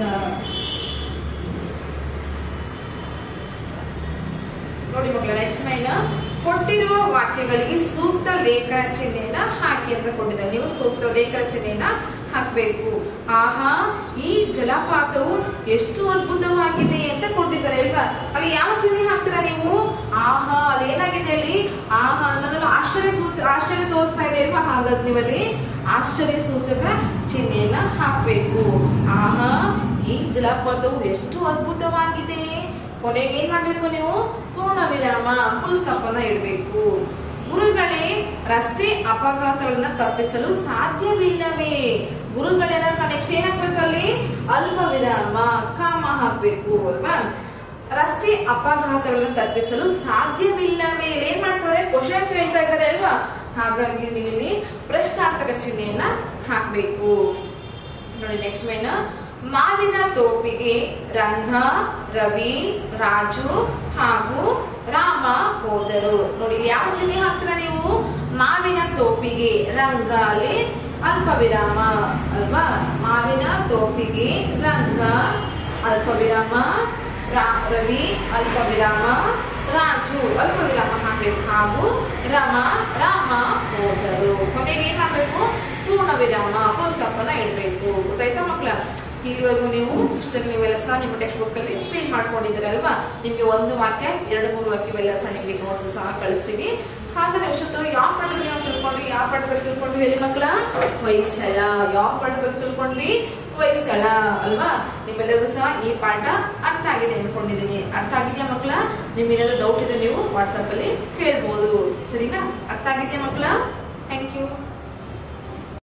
ನೋಡಿ ಮಕ್ಕಳ, ನೆಕ್ಸ್ಟ್ ಮೈನ ಕೊಟ್ಟಿರುವ ವಾಕ್ಯಗಳಿಗೆ ಸೂಕ್ತ ಲೇಖನ ಚಿಹ್ನೆಯನ್ನ ಹಾಕಿ ಅಂತ ಕೊಟ್ಟಿದ್ದಾರೆ. ನೀವು ಸೂಕ್ತ ಲೇಖನ ಚಿಹ್ನೆಯನ್ನ ಹಾಕ್ಬೇಕು. ಆಹಾ, ಈ ಜಲಪಾತವು ಎಷ್ಟು ಅದ್ಭುತವಾಗಿದೆ ಅಂತ ಕೊಟ್ಟಿದ್ದಾರೆ ಅಲ್ವಾ. ಅಲ್ಲಿ ಯಾವ ಚಿಹ್ನೆ ಹಾಕ್ತೀರಾ ನೀವು? ಆಹಾ. ಅಲ್ಲಿ ಏನಾಗಿದೆ? ಅಲ್ಲಿ ಆಹಾ ಅನ್ನೋದ್ರಲ್ಲಿ ಆಶ್ಚರ್ಯ ತೋರಿಸ್ತಾ ಇದೆ ಅಲ್ವಾ. ಹಾಗಾದ್ರೆ ನೀವಲ್ಲಿ ಆಶ್ಚರ್ಯ ಸೂಚಕ ಚಿಹ್ನೆಯನ್ನ ಹಾಕ್ಬೇಕು. ಆಹಾ, ಈ ಜಲಪಾತವು ಎಷ್ಟು ಅದ್ಭುತವಾಗಿದೆ. ಕೊನೆಗೆ ಏನ್ ಮಾಡ್ಬೇಕು ನೀವು? ಪೂರ್ಣ ವಿರಾಮ, ಫುಲ್ ಸ್ಟಾಪ್ ಅನ್ನ ಇಡಬೇಕು. ಗುರುಗಳೇ, ರಸ್ತೆ ಅಪಘಾತಗಳನ್ನ ತಪ್ಪಿಸಲು ಸಾಧ್ಯವಿಲ್ಲವೇ? ಗುರುಗಳೇನ ನೆಕ್ಸ್ಟ್ ಏನಾಗ್ಬೇಕು? ಅಲ್ಲಿ ಅಲ್ಪ ವಿರಾಮ, ಕಾಮ ಹಾಕ್ಬೇಕು ಅಲ್ವಾ. ರಸ್ತೆ ಅಪಘಾತಗಳನ್ನ ತಪ್ಪಿಸಲು ಸಾಧ್ಯವಿಲ್ಲವೇ? ಏನ್ ಮಾಡ್ತಾರೆ? ಕ್ವಶನ್ ಹೇಳ್ತಾ ಇದ್ದಾರೆ ಅಲ್ವಾ. ಹಾಗಾಗಿ ನೀವು ಇಲ್ಲಿ ಪ್ರಶ್ನಾರ್ಥಕ ಚಿಹ್ನೆಯನ್ನ ಹಾಕ್ಬೇಕು. ನೋಡಿ, ನೆಕ್ಸ್ಟ್ ಮೇನ್ ಮಾವಿನ ತೋಪಿಗೆ ರಂಗ, ರವಿ, ರಾಜು ಹಾಗೂ ರಾಮ ಹೋದರು. ನೋಡಿ, ಯಾವ ಚಿಹ್ನೆ ಹಾಕ್ತೀರಾ ನೀವು? ಮಾವಿನ ತೋಪಿಗೆ ರಂಗ, ಅಲ್ಲಿ ಅಲ್ಪ ವಿರಾಮ ಅಲ್ವಾ. ಮಾವಿನ ತೋಪಿಗೆ ರಂಗ ಅಲ್ಪ ವಿರಾಮ, ರವಿ ಅಲ್ಪ ವಿರಾಮ, ರಾಜು ಅಲ್ಪ ವಿರಾಮ ಹಾಕ್ಬೇಕು. ಹಾಗೂ ರಾಮ ಹೋದರು. ಕೊನೆಗೆ ಏನ್ ಮಾಡ್ಬೇಕು? ಪೂರ್ಣ ವಿರಾಮ, ಫುಲ್ ಸ್ಟಾಪ್ ಅನ್ನ ಇಡಬೇಕು. ಗೊತ್ತಾಯ್ತಾ ಮಕ್ಕಳ? ಇಲ್ಲಿವರೆಗೂ ನೀವು ಇಷ್ಟನ್ನು ನೀವೆಲ್ಲ ಸಹ ನಿಮ್ಮ ಟೆಕ್ಸ್ಟ್ ಬುಕ್ ಅಲ್ಲಿ ಫಿಲ್ ಮಾಡ್ಕೊಂಡಿದ್ದೀರಲ್ವಾ. ನಿಮ್ಗೆ ಒಂದು ವಾಕ್ಯ 2-3 ವಾಕ್ಯವೆಲ್ಲ ಸಹ ನಿಮ್ಗೆ ನೋಟ್ಸ್ ಸಹ ಕಳಿಸ್ತೀವಿ. ಹಾಗಾದ್ರೆ ಅಷ್ಟೊತ್ತು ಯಾವ ಪಾಠ ತಿಳ್ಕೊಂಡ್ವಿ? ಯಾವ ಪಾಠ ಬಗ್ಗೆ ತಿಳ್ಕೊಂಡ್ವಿ ಹೇಳಿ ಮಕ್ಕಳ? ಹೊಯ್ಸಳ. ಯಾವ ಪಾಠ ಬಗ್ಗೆ ತಿಳ್ಕೊಂಡ್ವಿ? ಹೊಯ್ಸಳ ಅಲ್ವಾ. ನಿಮ್ಮೆಲ್ಲರಿಗೂ ಸಹ ಈ ಪಾಠ ಅರ್ಥ ಆಗಿದೆ ಅನ್ಕೊಂಡಿದ್ದೀನಿ. ಅರ್ಥ ಆಗಿದೆಯಾ ಮಕ್ಕಳ? ನಿಮ್ಗೇನಾದ್ರು ಡೌಟ್ ಇದ್ರೆ ನೀವು ವಾಟ್ಸ್ಆಪ್ ಅಲ್ಲಿ ಕೇಳ್ಬೋದು. ಸರಿನಾ? ಅರ್ಥ ಆಗಿದೆಯಾ ಮಕ್ಕಳ? Thank you.